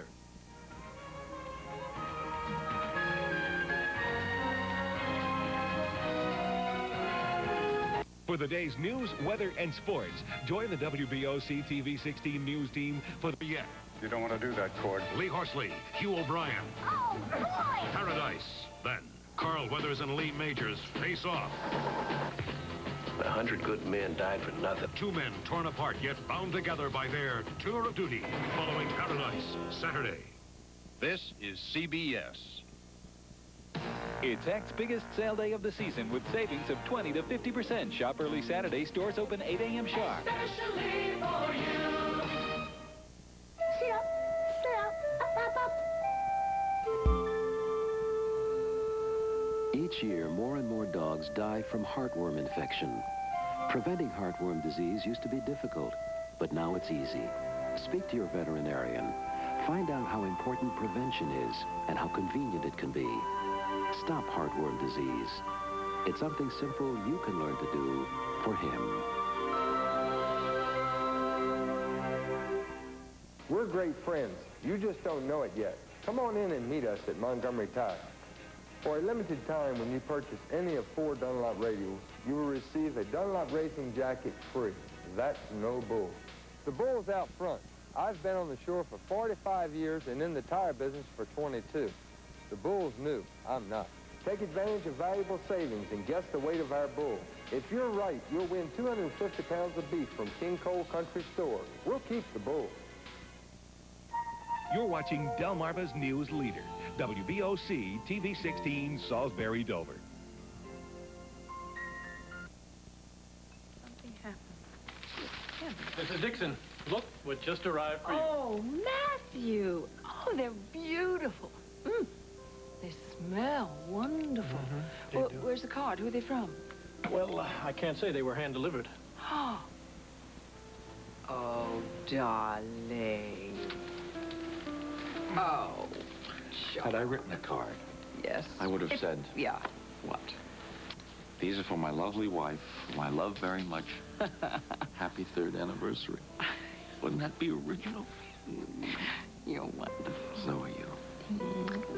For the day's news, weather, and sports, join the WBOC TV 16 news team for the... Yeah. You don't want to do that, Cord. Lee Horsley, Hugh O'Brien. Oh, boy! Paradise. Then, Carl Weathers and Lee Majors face off. 100 good men died for nothing. Two men torn apart yet bound together by their tour of duty. Following Paradise, Saturday. This is CBS. It's Act's biggest sale day of the season with savings of 20 to 50%. Shop early Saturday. Stores open 8 a.m. sharp. Especially for you. Sit up, up, up. Each year, more and more dogs die from heartworm infection. Preventing heartworm disease used to be difficult, but now it's easy. Speak to your veterinarian. Find out how important prevention is and how convenient it can be. Stop heartworm disease. It's something simple you can learn to do for him. We're great friends. You just don't know it yet. Come on in and meet us at Montgomery Tire. For a limited time, when you purchase any of 4 Dunlop radials, you will receive a Dunlop racing jacket free. That's no bull. The bull's out front. I've been on the shore for 45 years and in the tire business for 22. The bull's new. I'm not. Take advantage of valuable savings and guess the weight of our bull. If you're right, you'll win 250 pounds of beef from King Cole Country Store. We'll keep the bull. You're watching Delmarva's News Leader, WBOC TV 16, Salisbury, Dover. Something happened. Mrs. Dixon, look what just arrived for you. Oh, Matthew. Oh, they're beautiful. They smell wonderful. They Well, do. where's the card? Who are they from? Well, I can't say they were hand-delivered. Oh, darling. Oh, Had I written a card, yes. I would have said, Yeah. what? These are for my lovely wife, whom I love very much. Happy 3rd anniversary. Wouldn't that be original? You're wonderful. So are you.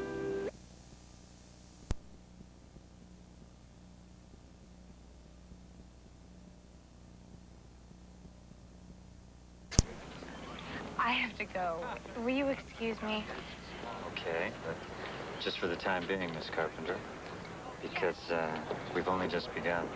I have to go. Will you excuse me? Okay, but just for the time being, Miss Carpenter, because we've only just begun.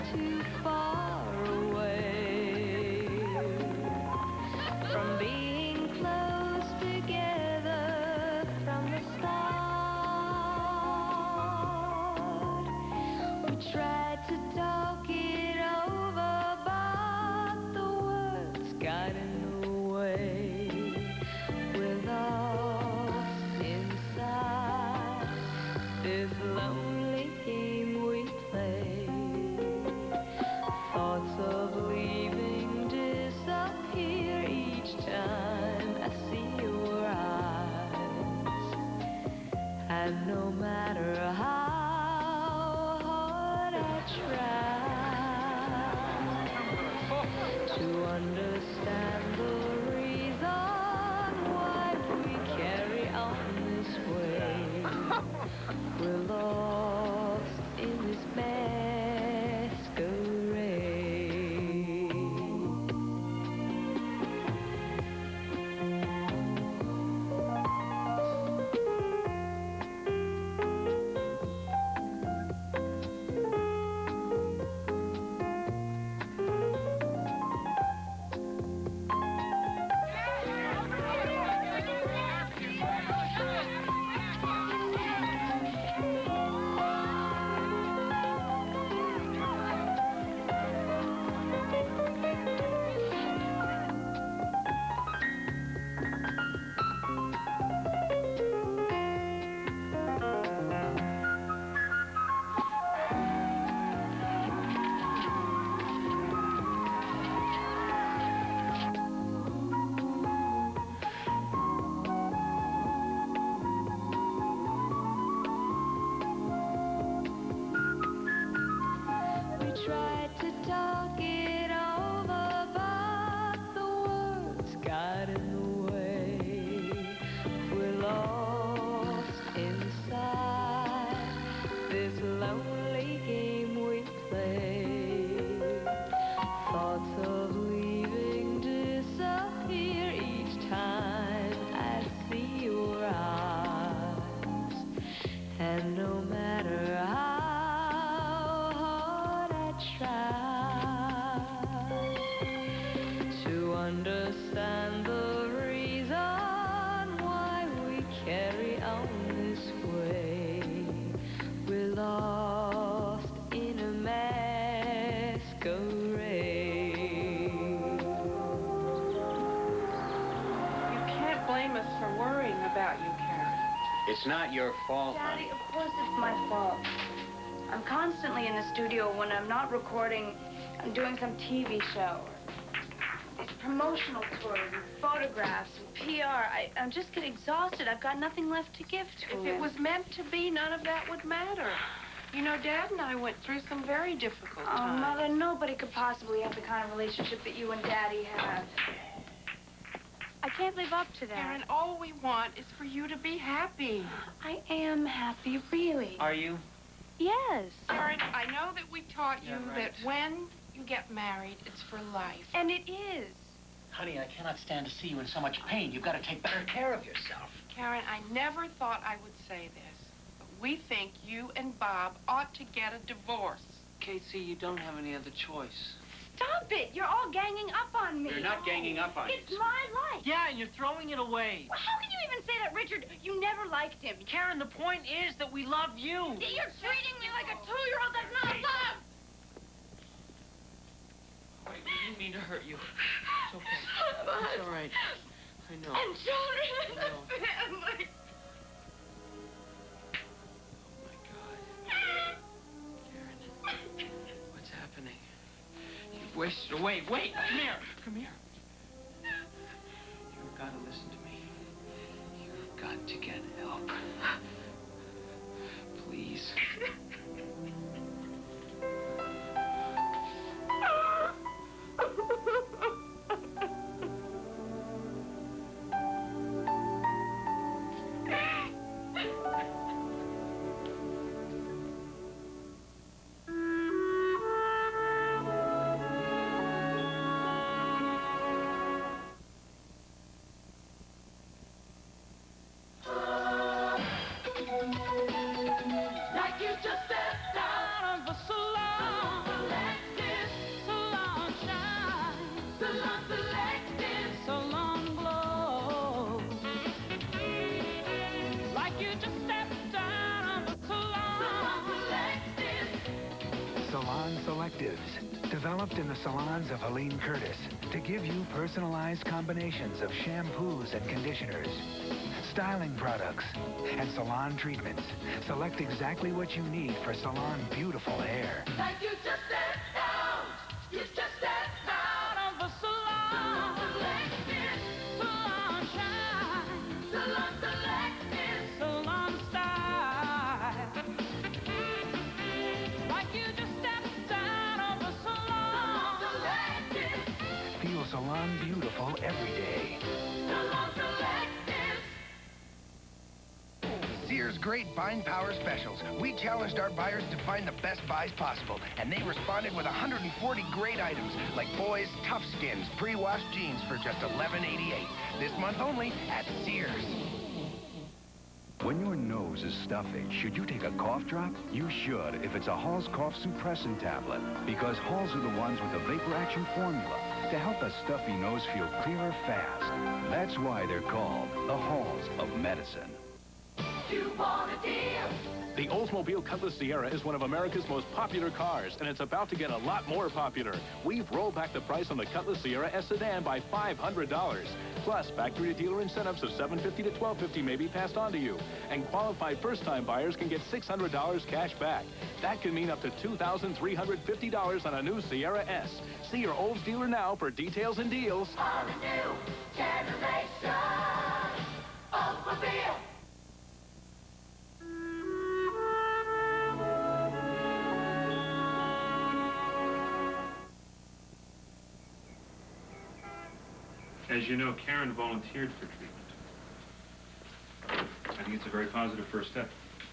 too far away from being close together from the start. We tried to talk it over, but the words got in the way. We're lost inside this lonely game we play. Thoughts of leaving disappear each time I see your eyes. And no matter how hard I try to understand the reason why we carry on this way, we're lost in this masquerade. We tried to talk it over, but the words got in the way. We're lost inside this lonely game we play. Thoughts of leaving disappear each time I see your eyes. And no matter how hard I try to understand the reason why we carry on this way, we're lost in a masquerade. You can't blame us for worrying about you, Karen. It's not your fault, Daddy, honey. of course it's my fault. I'm constantly in the studio. When I'm not recording, I'm doing some TV show. These promotional tours and photographs and PR. I just get exhausted. I've got nothing left to give to If him. it was meant to be, none of that would matter. You know, Dad and I went through some very difficult Oh, times. Mother, nobody could possibly have the kind of relationship that you and Daddy have. I can't live up to that. Karen, all we want is for you to be happy. I am happy, really. Are you? Yes. Karen, I know that we taught you Yeah, right. that when you get married, it's for life. And it is. Honey, I cannot stand to see you in so much pain. You've got to take better care of yourself. Karen, I never thought I would say this, but we think you and Bob ought to get a divorce. Casey, you don't have any other choice. Stop it. You're all ganging up on me. We're not ganging up on It's you. my life. Yeah, and you're throwing it away. Well, how can you even say that, Richard? You never liked him. Karen, the point is that we love you. You're treating me like a 2-year-old. That's not love. Wait, we didn't mean to hurt you. It's okay. It's all right. I know. And children in I know. the family. What's happening? You've wasted away. Wait, come here. Come here. You've got to listen to me. You've got to get help. Please. Salon Selectives, developed in the salons of Helene Curtis to give you personalized combinations of shampoos and conditioners, styling products, and salon treatments. Select exactly what you need for salon beautiful hair. Like you just stepped out. You just stepped out of the salon. Selected salon shine. Salon selected salon style. Like you just stepped out of the salon. Selected. Feel salon beautiful every day. Salon selected. Sears' great buying power specials. We challenged our buyers to find the best buys possible, and they responded with 140 great items, like boys' Tough Skins pre-washed jeans for just $11.88. This month only at Sears. When your nose is stuffy, should you take a cough drop? You should if it's a Hall's Cough Suppressant tablet, because Hall's are the ones with the vapor action formula to help a stuffy nose feel clearer fast. That's why they're called the Halls of Medicine. You want a deal? The Oldsmobile Cutlass Sierra is one of America's most popular cars, and it's about to get a lot more popular. We've rolled back the price on the Cutlass Sierra S Sedan by $500. Plus, factory-to-dealer incentives of $750 to $1,250 may be passed on to you. And qualified first-time buyers can get $600 cash back. That can mean up to $2,350 on a new Sierra S. See your Olds dealer now for details and deals. On the new generation Oldsmobile. As you know, Karen volunteered for treatment. I think it's a very positive first step.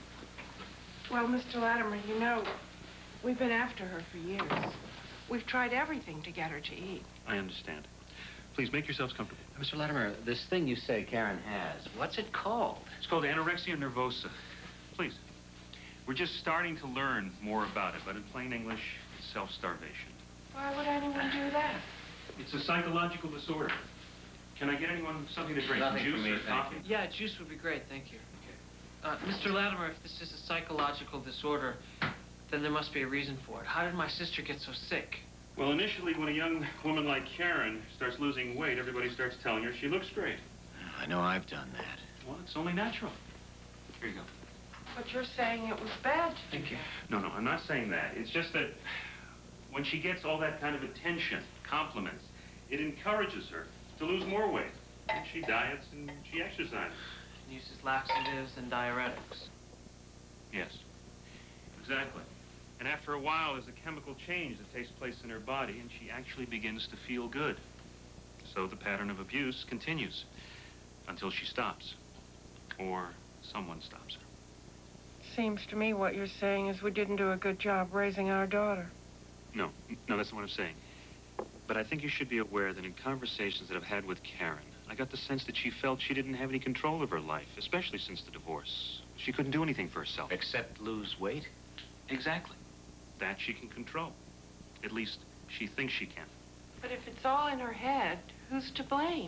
Well, Mr. Latimer, you know, we've been after her for years. We've tried everything to get her to eat. I understand. Please, make yourselves comfortable. Mr. Latimer, this thing you say Karen has, what's it called? It's called anorexia nervosa. Please. We're just starting to learn more about it, but in plain English, it's self-starvation. Why would anyone do that? It's a psychological disorder. Can I get anyone something to drink? Nothing Juice for me, or coffee? Yeah, juice would be great, thank you. Mr. Latimer, if this is a psychological disorder, then there must be a reason for it. How did my sister get so sick? Well, initially, when a young woman like Karen starts losing weight, everybody starts telling her she looks great. I know I've done that. Well, it's only natural. Here you go. But you're saying it was bad. Thank you. No, I'm not saying that. It's just that when she gets all that kind of attention, compliments, it encourages her to lose more weight. And she diets and she exercises. And uses laxatives and diuretics. Yes, exactly. And after a while, there's a chemical change that takes place in her body, and she actually begins to feel good. So the pattern of abuse continues until she stops, or someone stops her. Seems to me what you're saying is we didn't do a good job raising our daughter. No, that's not what I'm saying. But I think you should be aware that in conversations that I've had with Karen, I got the sense that she felt she didn't have any control of her life, especially since the divorce. She couldn't do anything for herself. Except lose weight? Exactly. That she can control. At least, she thinks she can. But if it's all in her head, who's to blame?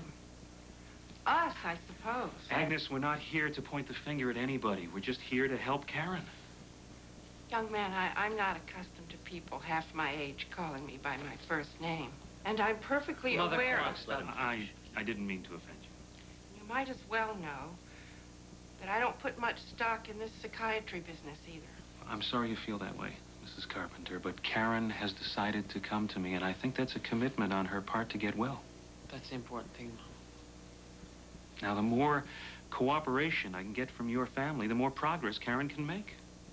Us, I suppose. Agnes, we're not here to point the finger at anybody. We're just here to help Karen. Young man, I'm not accustomed to people half my age calling me by my first name. And I'm perfectly Mother aware Crossland, of... I didn't mean to offend you. You might as well know that I don't put much stock in this psychiatry business either. I'm sorry you feel that way, Mrs. Carpenter, but Karen has decided to come to me, and I think that's a commitment on her part to get well. That's the important thing, Mom. Now, the more cooperation I can get from your family, the more progress Karen can make.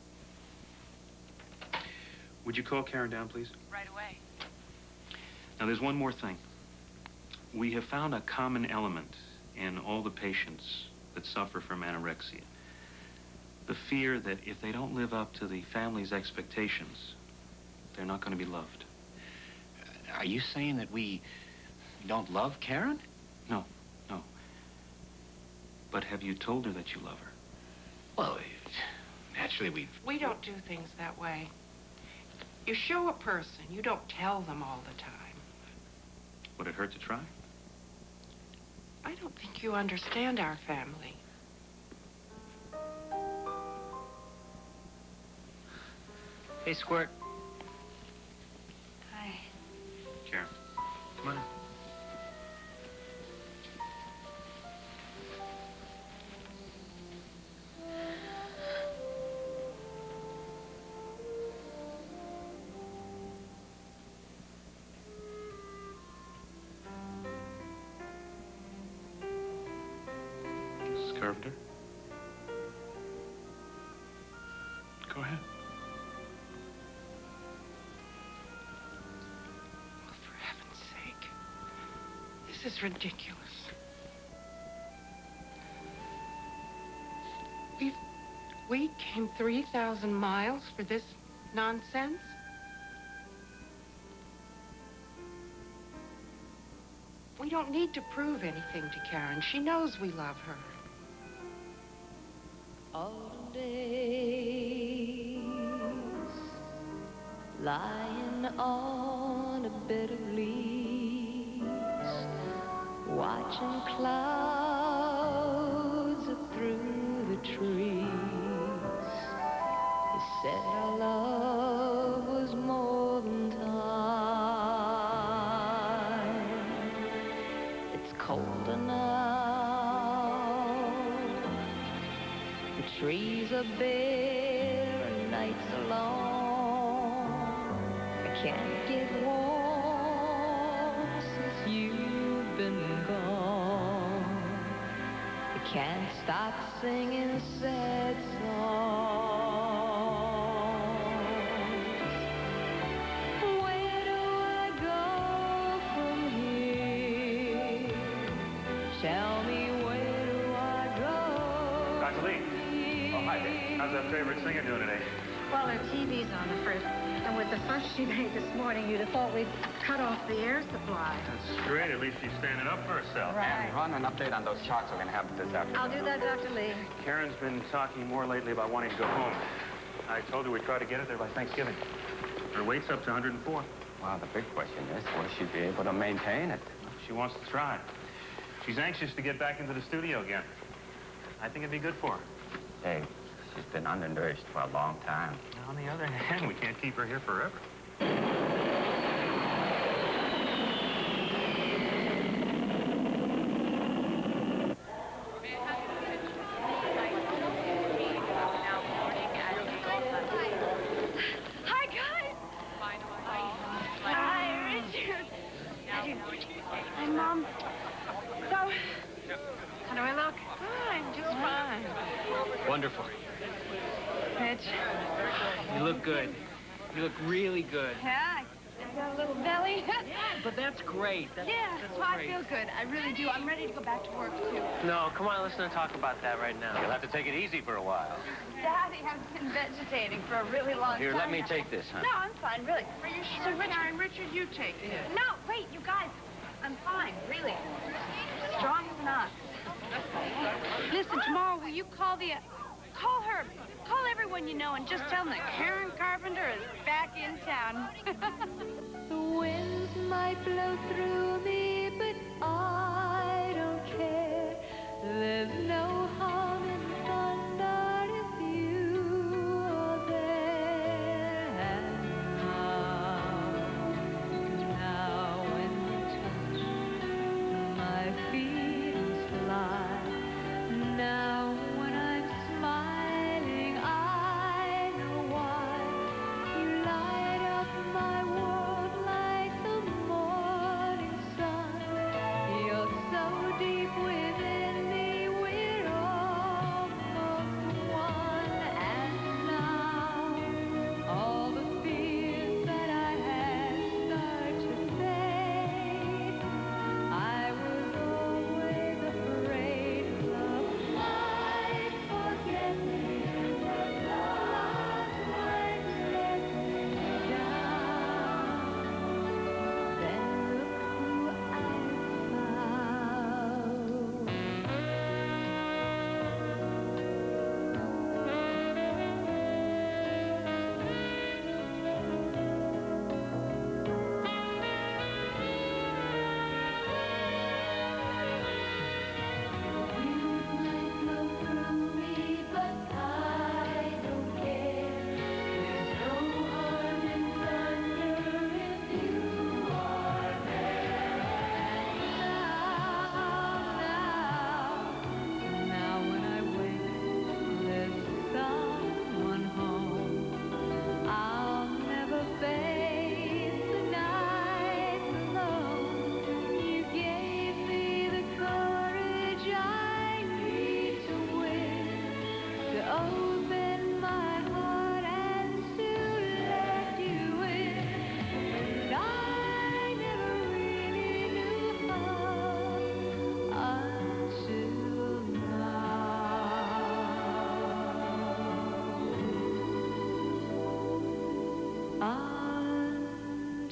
Would you call Karen down, please? Right away. Now, there's one more thing. We have found a common element in all the patients that suffer from anorexia. The fear that if they don't live up to the family's expectations, they're not going to be loved. Are you saying that we don't love Karen? No. But have you told her that you love her? Well, naturally We don't do things that way. You show a person, you don't tell them all the time. Would it hurt to try? I don't think you understand our family. Hey, Squirt. Karen. Come on in. Mrs. Carpenter? Go ahead. Well, for heaven's sake. This is ridiculous. We came 3,000 miles for this nonsense? We don't need to prove anything to Karen. She knows we love her. Autumn days, lying on a bed of leaves, watching clouds through the trees. You said our love was more than time. It's colder now. The trees are bare and nights are long. I can't get warm since you've been gone. I can't stop singing sad songs. Where do I go from here? Tell me, where do I go? Dr. Lee. Oh, hi there. How's that favorite singer doing today? Well, her TV's on the first, and with the fuss she made this morning, you'd have thought we'd cut off the air supply. That's great. At least she's standing up for herself. Right. And run an update on those charts we're going to have this afternoon. I'll do that, Dr. Lee. Karen's been talking more lately about wanting to go home. I told her we'd try to get her there by Thanksgiving. Her weight's up to 104. Well, the big question is, will she be able to maintain it? She wants to try. She's anxious to get back into the studio again. I think it'd be good for her. Hey, she's been undernourished for a long time. On the other hand, we can't keep her here forever. Hi, guys. Hi, Richard. Hi, Mom. So, how do I look? Fine, just fine. Wonderful. Rich. You look good. You look really good. Yeah, I got a little belly. But that's great. That's well, I great. feel good. I really do. I'm ready to go back to work, too. No, come on, let's not talk about that right now. You'll have to take it easy for a while. Daddy, I've been vegetating for a really long Here, time. let me take this, huh? No, I'm fine, really. Are you sure, Karen? Richard, you take it. No, wait, you guys. I'm fine, really. Strong as an ox. Listen, tomorrow, will you call the... Call her. Call everyone you know and just tell them that Karen Carpenter is back in town. The winds might blow through me, but I don't care. There's no harm in thunder if you are there. And now when you touch my feet and slide, now when I'm smiling, I know why. You light up my world like the morning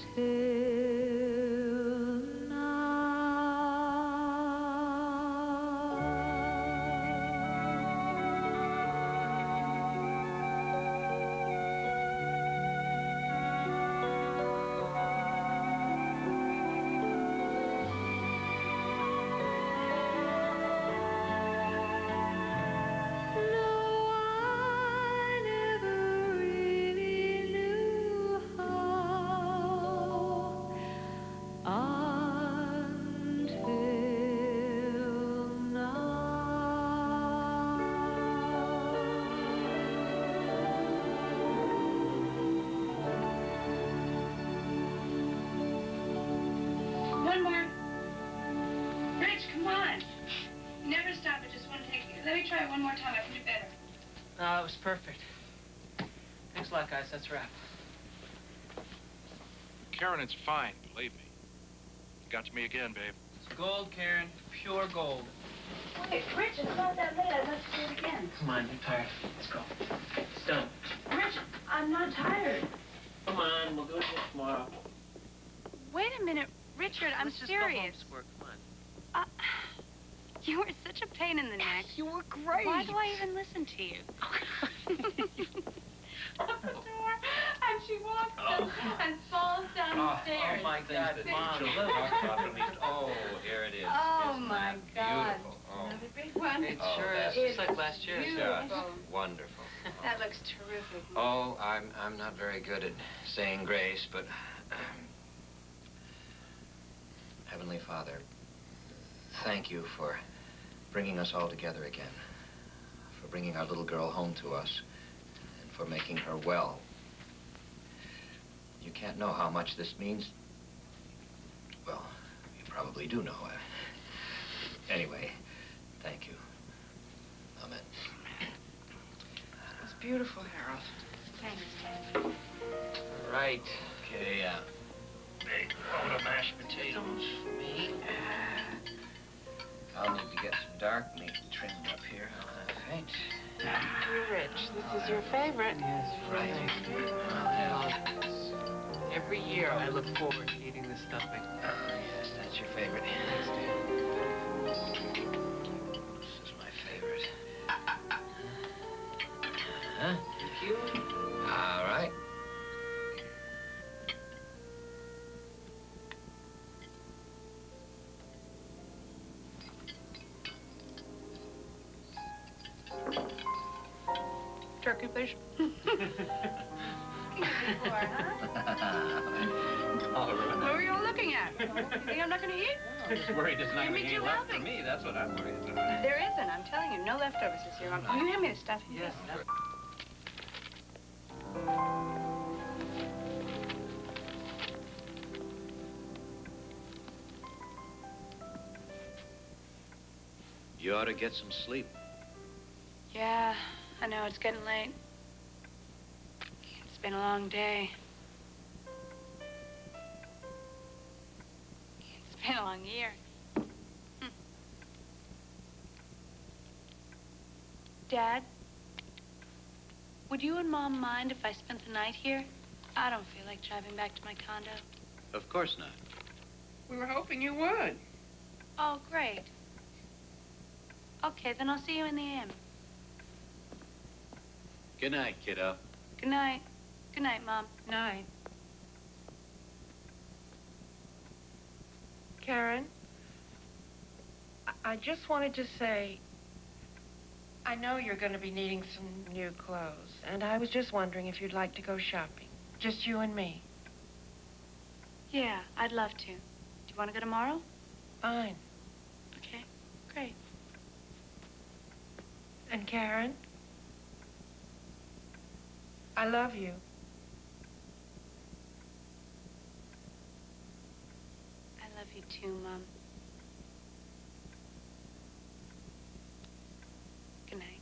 One more. Rich, come on. You never stop. I just want to take you. Let me try it one more time. I can do better. No, it was perfect. Thanks a lot, guys. That's a wrap. Karen, it's fine, believe me. You got to me again, babe. It's gold, Karen. Pure gold. Wait, Rich, it's not that late. I'd like to do it again. Come on, you're tired. Let's go. It's done. Rich, I'm not tired. Come on, we'll do it tomorrow. Wait a minute. Richard, I'm Let's just serious. go home, Squirt. Come on. You were such a pain in the neck. You were great. Why do I even listen to you? At the door, and she walks up and falls down the stairs. Oh, my God, Mom. Oh, here it is. Oh, Isn't my that God. Beautiful. Oh. Another big one. It Oh, sure that's is. Just like last year. Just wonderful. That looks terrific. Oh, I'm not very good at saying grace, but Heavenly Father, thank you for bringing us all together again, for bringing our little girl home to us, and for making her well. You can't know how much this means. Well, you probably do know. Anyway, thank you. Amen. It's beautiful, Harold. Thanks. All right. Okay, big load of mashed potatoes for me. I'll need to get some dark meat trimmed up here. Right. Dear Rich, this is your favorite. Yes, Right. Every year I look forward to eating this stuffing. Yes, that's your favorite. This is my favorite. Huh? Thank you. All right. Turkey, please. What were you all looking at? You think I'm not going to eat? I'm just worried there's not Give me any two left for helpings. me. That's what I'm worried about. There isn't. I'm telling you, no leftovers this year. Can you hand me the stuffing? Yes. You ought to get some sleep. Yeah, I know. It's getting late. It's been a long day. It's been a long year. Dad, would you and Mom mind if I spent the night here? I don't feel like driving back to my condo. Of course not. We were hoping you would. Oh, great. Okay, then I'll see you in the inn. Good night, kiddo. Good night. Good night, Mom. Night. Karen, I just wanted to say, I know you're going to be needing some new clothes, and I was just wondering if you'd like to go shopping. Just you and me. Yeah, I'd love to. Do you want to go tomorrow? Fine. Okay, great. And Karen, I love you. I love you too, Mom. Good night.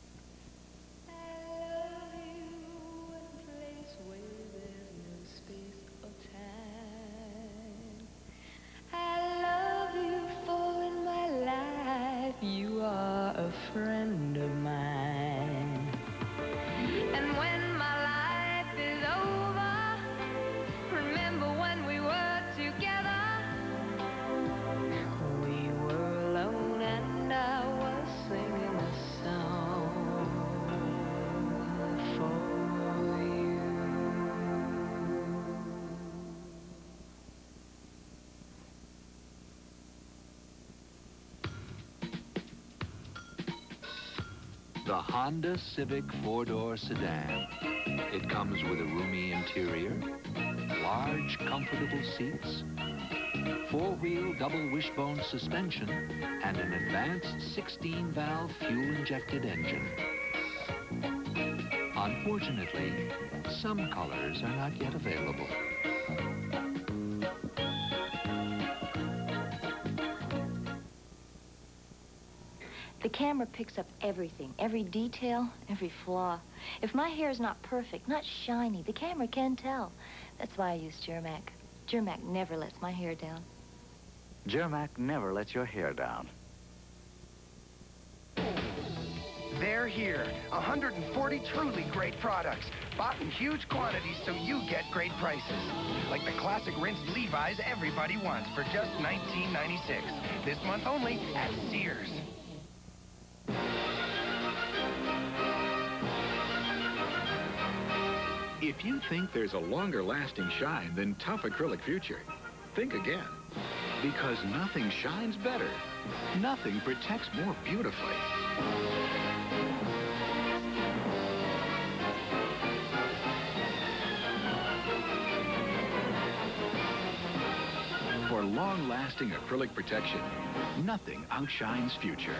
You are a friend of mine. And when my life is over, remember when we were The Honda Civic four-door sedan. It comes with a roomy interior, large, comfortable seats, four-wheel double wishbone suspension, and an advanced 16-valve fuel-injected engine. Unfortunately, some colors are not yet available. The camera picks up everything, every detail, every flaw. If my hair is not perfect, not shiny, the camera can tell. That's why I use Germac. Germac never lets my hair down. Germac never lets your hair down. They're here. 140 truly great products. Bought in huge quantities so you get great prices. Like the classic rinsed Levi's everybody wants for just $19.96. This month only at Sears. If you think there's a longer-lasting shine than Tough Acrylic Future, think again. Because nothing shines better. Nothing protects more beautifully. For long-lasting acrylic protection, nothing outshines Future.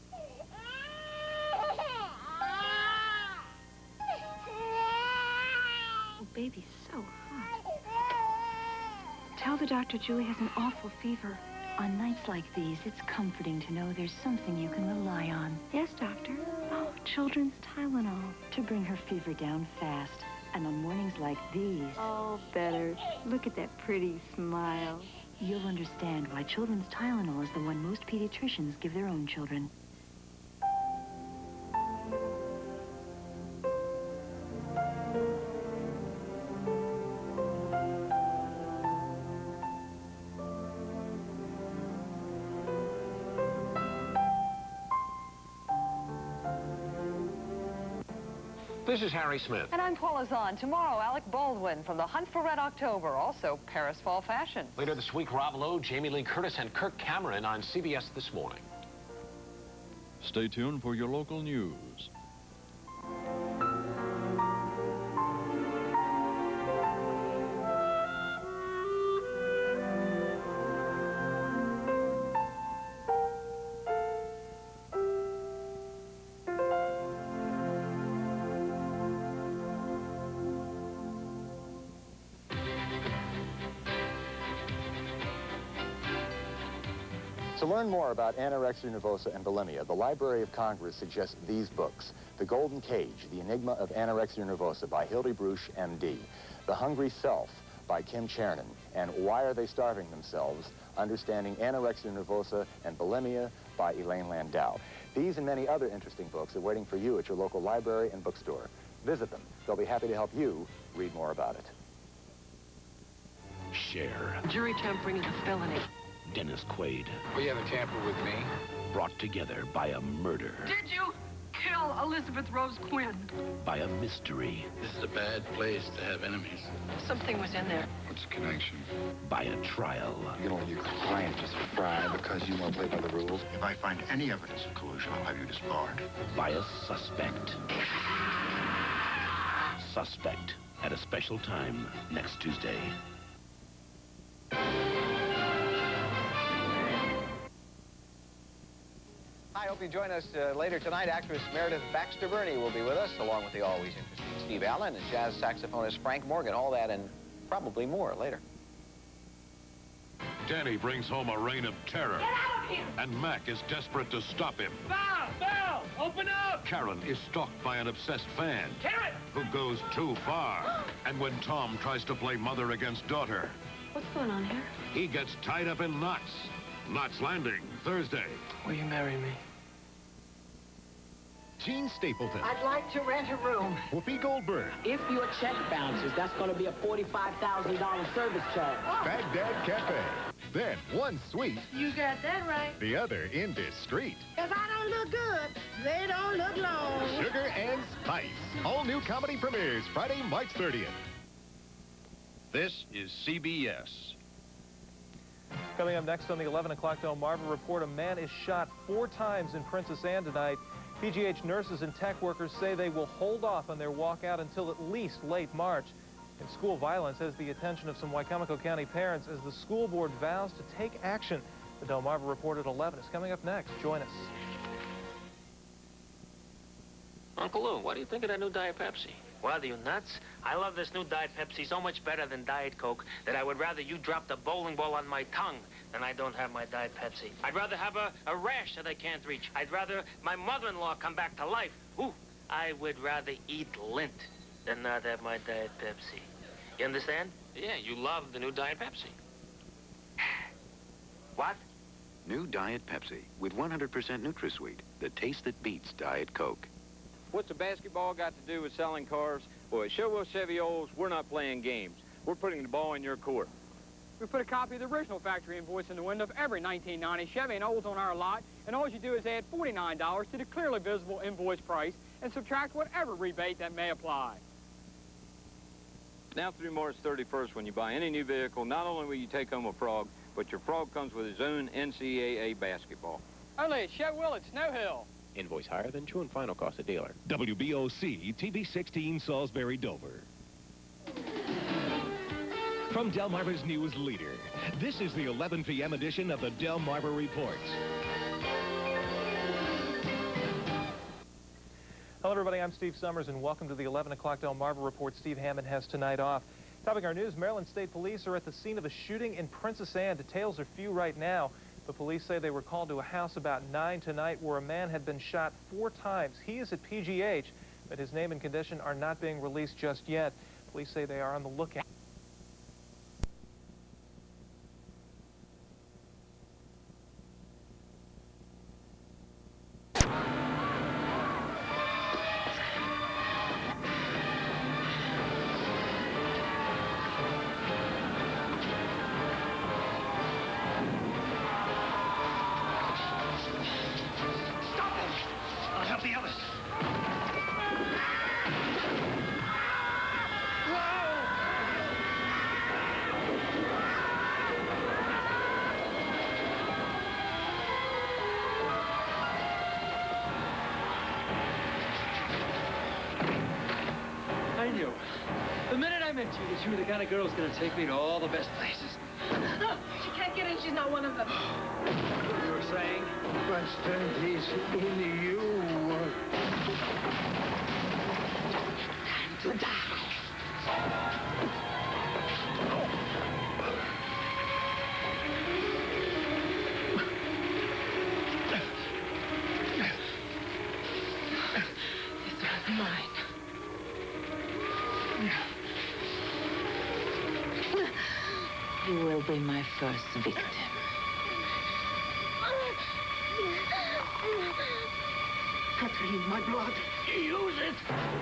Oh, baby's so hot. Tell the doctor Julie has an awful fever. On nights like these, it's comforting to know there's something you can rely on. Yes, doctor. Oh, children's Tylenol. To bring her fever down fast. And on mornings like these... Oh, better. Look at that pretty smile. You'll understand why children's Tylenol is the one most pediatricians give their own children. This is Harry Smith. And I'm Paula Zahn. Tomorrow, Alec Baldwin from The Hunt for Red October. Also, Paris Fall Fashion. Later this week, Rob Lowe, Jamie Lee Curtis, and Kirk Cameron on CBS This Morning. Stay tuned for your local news. To learn more about anorexia nervosa and bulimia, the Library of Congress suggests these books: The Golden Cage, The Enigma of Anorexia Nervosa by Hildy Bruch, MD, The Hungry Self by Kim Chernin, and Why Are They Starving Themselves? Understanding Anorexia Nervosa and Bulimia by Elaine Landau. These and many other interesting books are waiting for you at your local library and bookstore. Visit them. They'll be happy to help you read more about it. Cher. Jury tampering is a felony. Dennis Quaid. Will you have a tamper with me? Brought together by a murder. Did you kill Elizabeth Rose Quinn? By a mystery. This is a bad place to have enemies. Something was in there. What's the connection? By a trial. You don't let your client just fry because you want to play by the rules. If I find any evidence of collusion, I'll have you disbarred. By a suspect. Suspect. At a special time next Tuesday. I hope you join us later tonight. Actress Meredith Baxter Burney will be with us, along with the always interesting Steve Allen and jazz saxophonist Frank Morgan. All that and probably more later. Danny brings home a reign of terror. Get out of here! And Mac is desperate to stop him. Val! Val! Open up! Karen is stalked by an obsessed fan Karen! who goes too far. And when Tom tries to play mother against daughter, What's going on here? he gets tied up in knots. Knots Landing, Thursday. Will you marry me? Gene Stapleton. I'd like to rent a room. Whoopi Goldberg. If your check bounces, that's going to be a $45,000 service charge. Baghdad Cafe. Then one sweet, You got that right. the other indiscreet. If I don't look good, they don't look long. Sugar and Spice. All new comedy premieres Friday, March 30th. This is CBS. Coming up next on the 11 o'clock Delmarva Report, a man is shot 4 times in Princess Anne tonight. PGH nurses and tech workers say they will hold off on their walkout until at least late March. And school violence has the attention of some Wicomico County parents as the school board vows to take action. The Delmarva Report at 11 is coming up next. Join us. Uncle Lou, what do you think of that new Diet Pepsi? What, are you nuts? I love this new Diet Pepsi so much better than Diet Coke that I would rather you drop the bowling ball on my tongue than I don't have my Diet Pepsi. I'd rather have a rash that I can't reach. I'd rather my mother-in-law come back to life. Ooh, I would rather eat lint than not have my Diet Pepsi. You understand? Yeah, you love the new Diet Pepsi. What? New Diet Pepsi with 100% NutraSweet, the taste that beats Diet Coke. What's the basketball got to do with selling cars? Well, at Showwell Chevy Olds, we're not playing games. We're putting the ball in your court. We put a copy of the original factory invoice in the window of every 1990 Chevy and Olds on our lot, and all you do is add $49 to the clearly visible invoice price and subtract whatever rebate that may apply. Now through March 31st, when you buy any new vehicle, not only will you take home a Frog, but your Frog comes with his own NCAA basketball. Only at Showwell at Snow Hill. Invoice higher than true and final cost of dealer. WBOC TV16 Salisbury Dover. From Delmarva's news leader, this is the 11 p.m. edition of the Delmarva Report. Hello, everybody. I'm Steve Summers, and welcome to the 11 o'clock Delmarva Report. Steve Hammond has tonight off. Topping our news, Maryland State Police are at the scene of a shooting in Princess Anne. Details are few right now, but police say they were called to a house about 9 tonight where a man had been shot 4 times. He is at PGH, but his name and condition are not being released just yet. Police say they are on the lookout. I knew. The minute I met you, that you were the kind of girl who's going to take me to all the best places. She can't get in. She's not one of them. You were saying? Buster is in you. Time to die. This one's mine. You will be my first victim. Kathleen, my blood. Use it.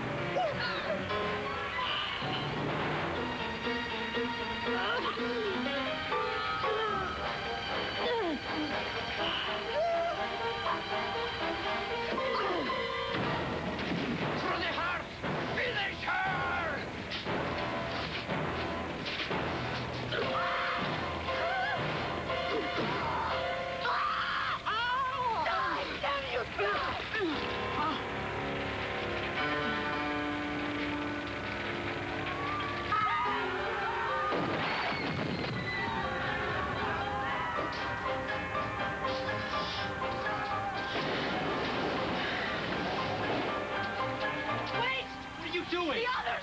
Through the heart. Finish her. Damn you, Wait! What are you doing? The others!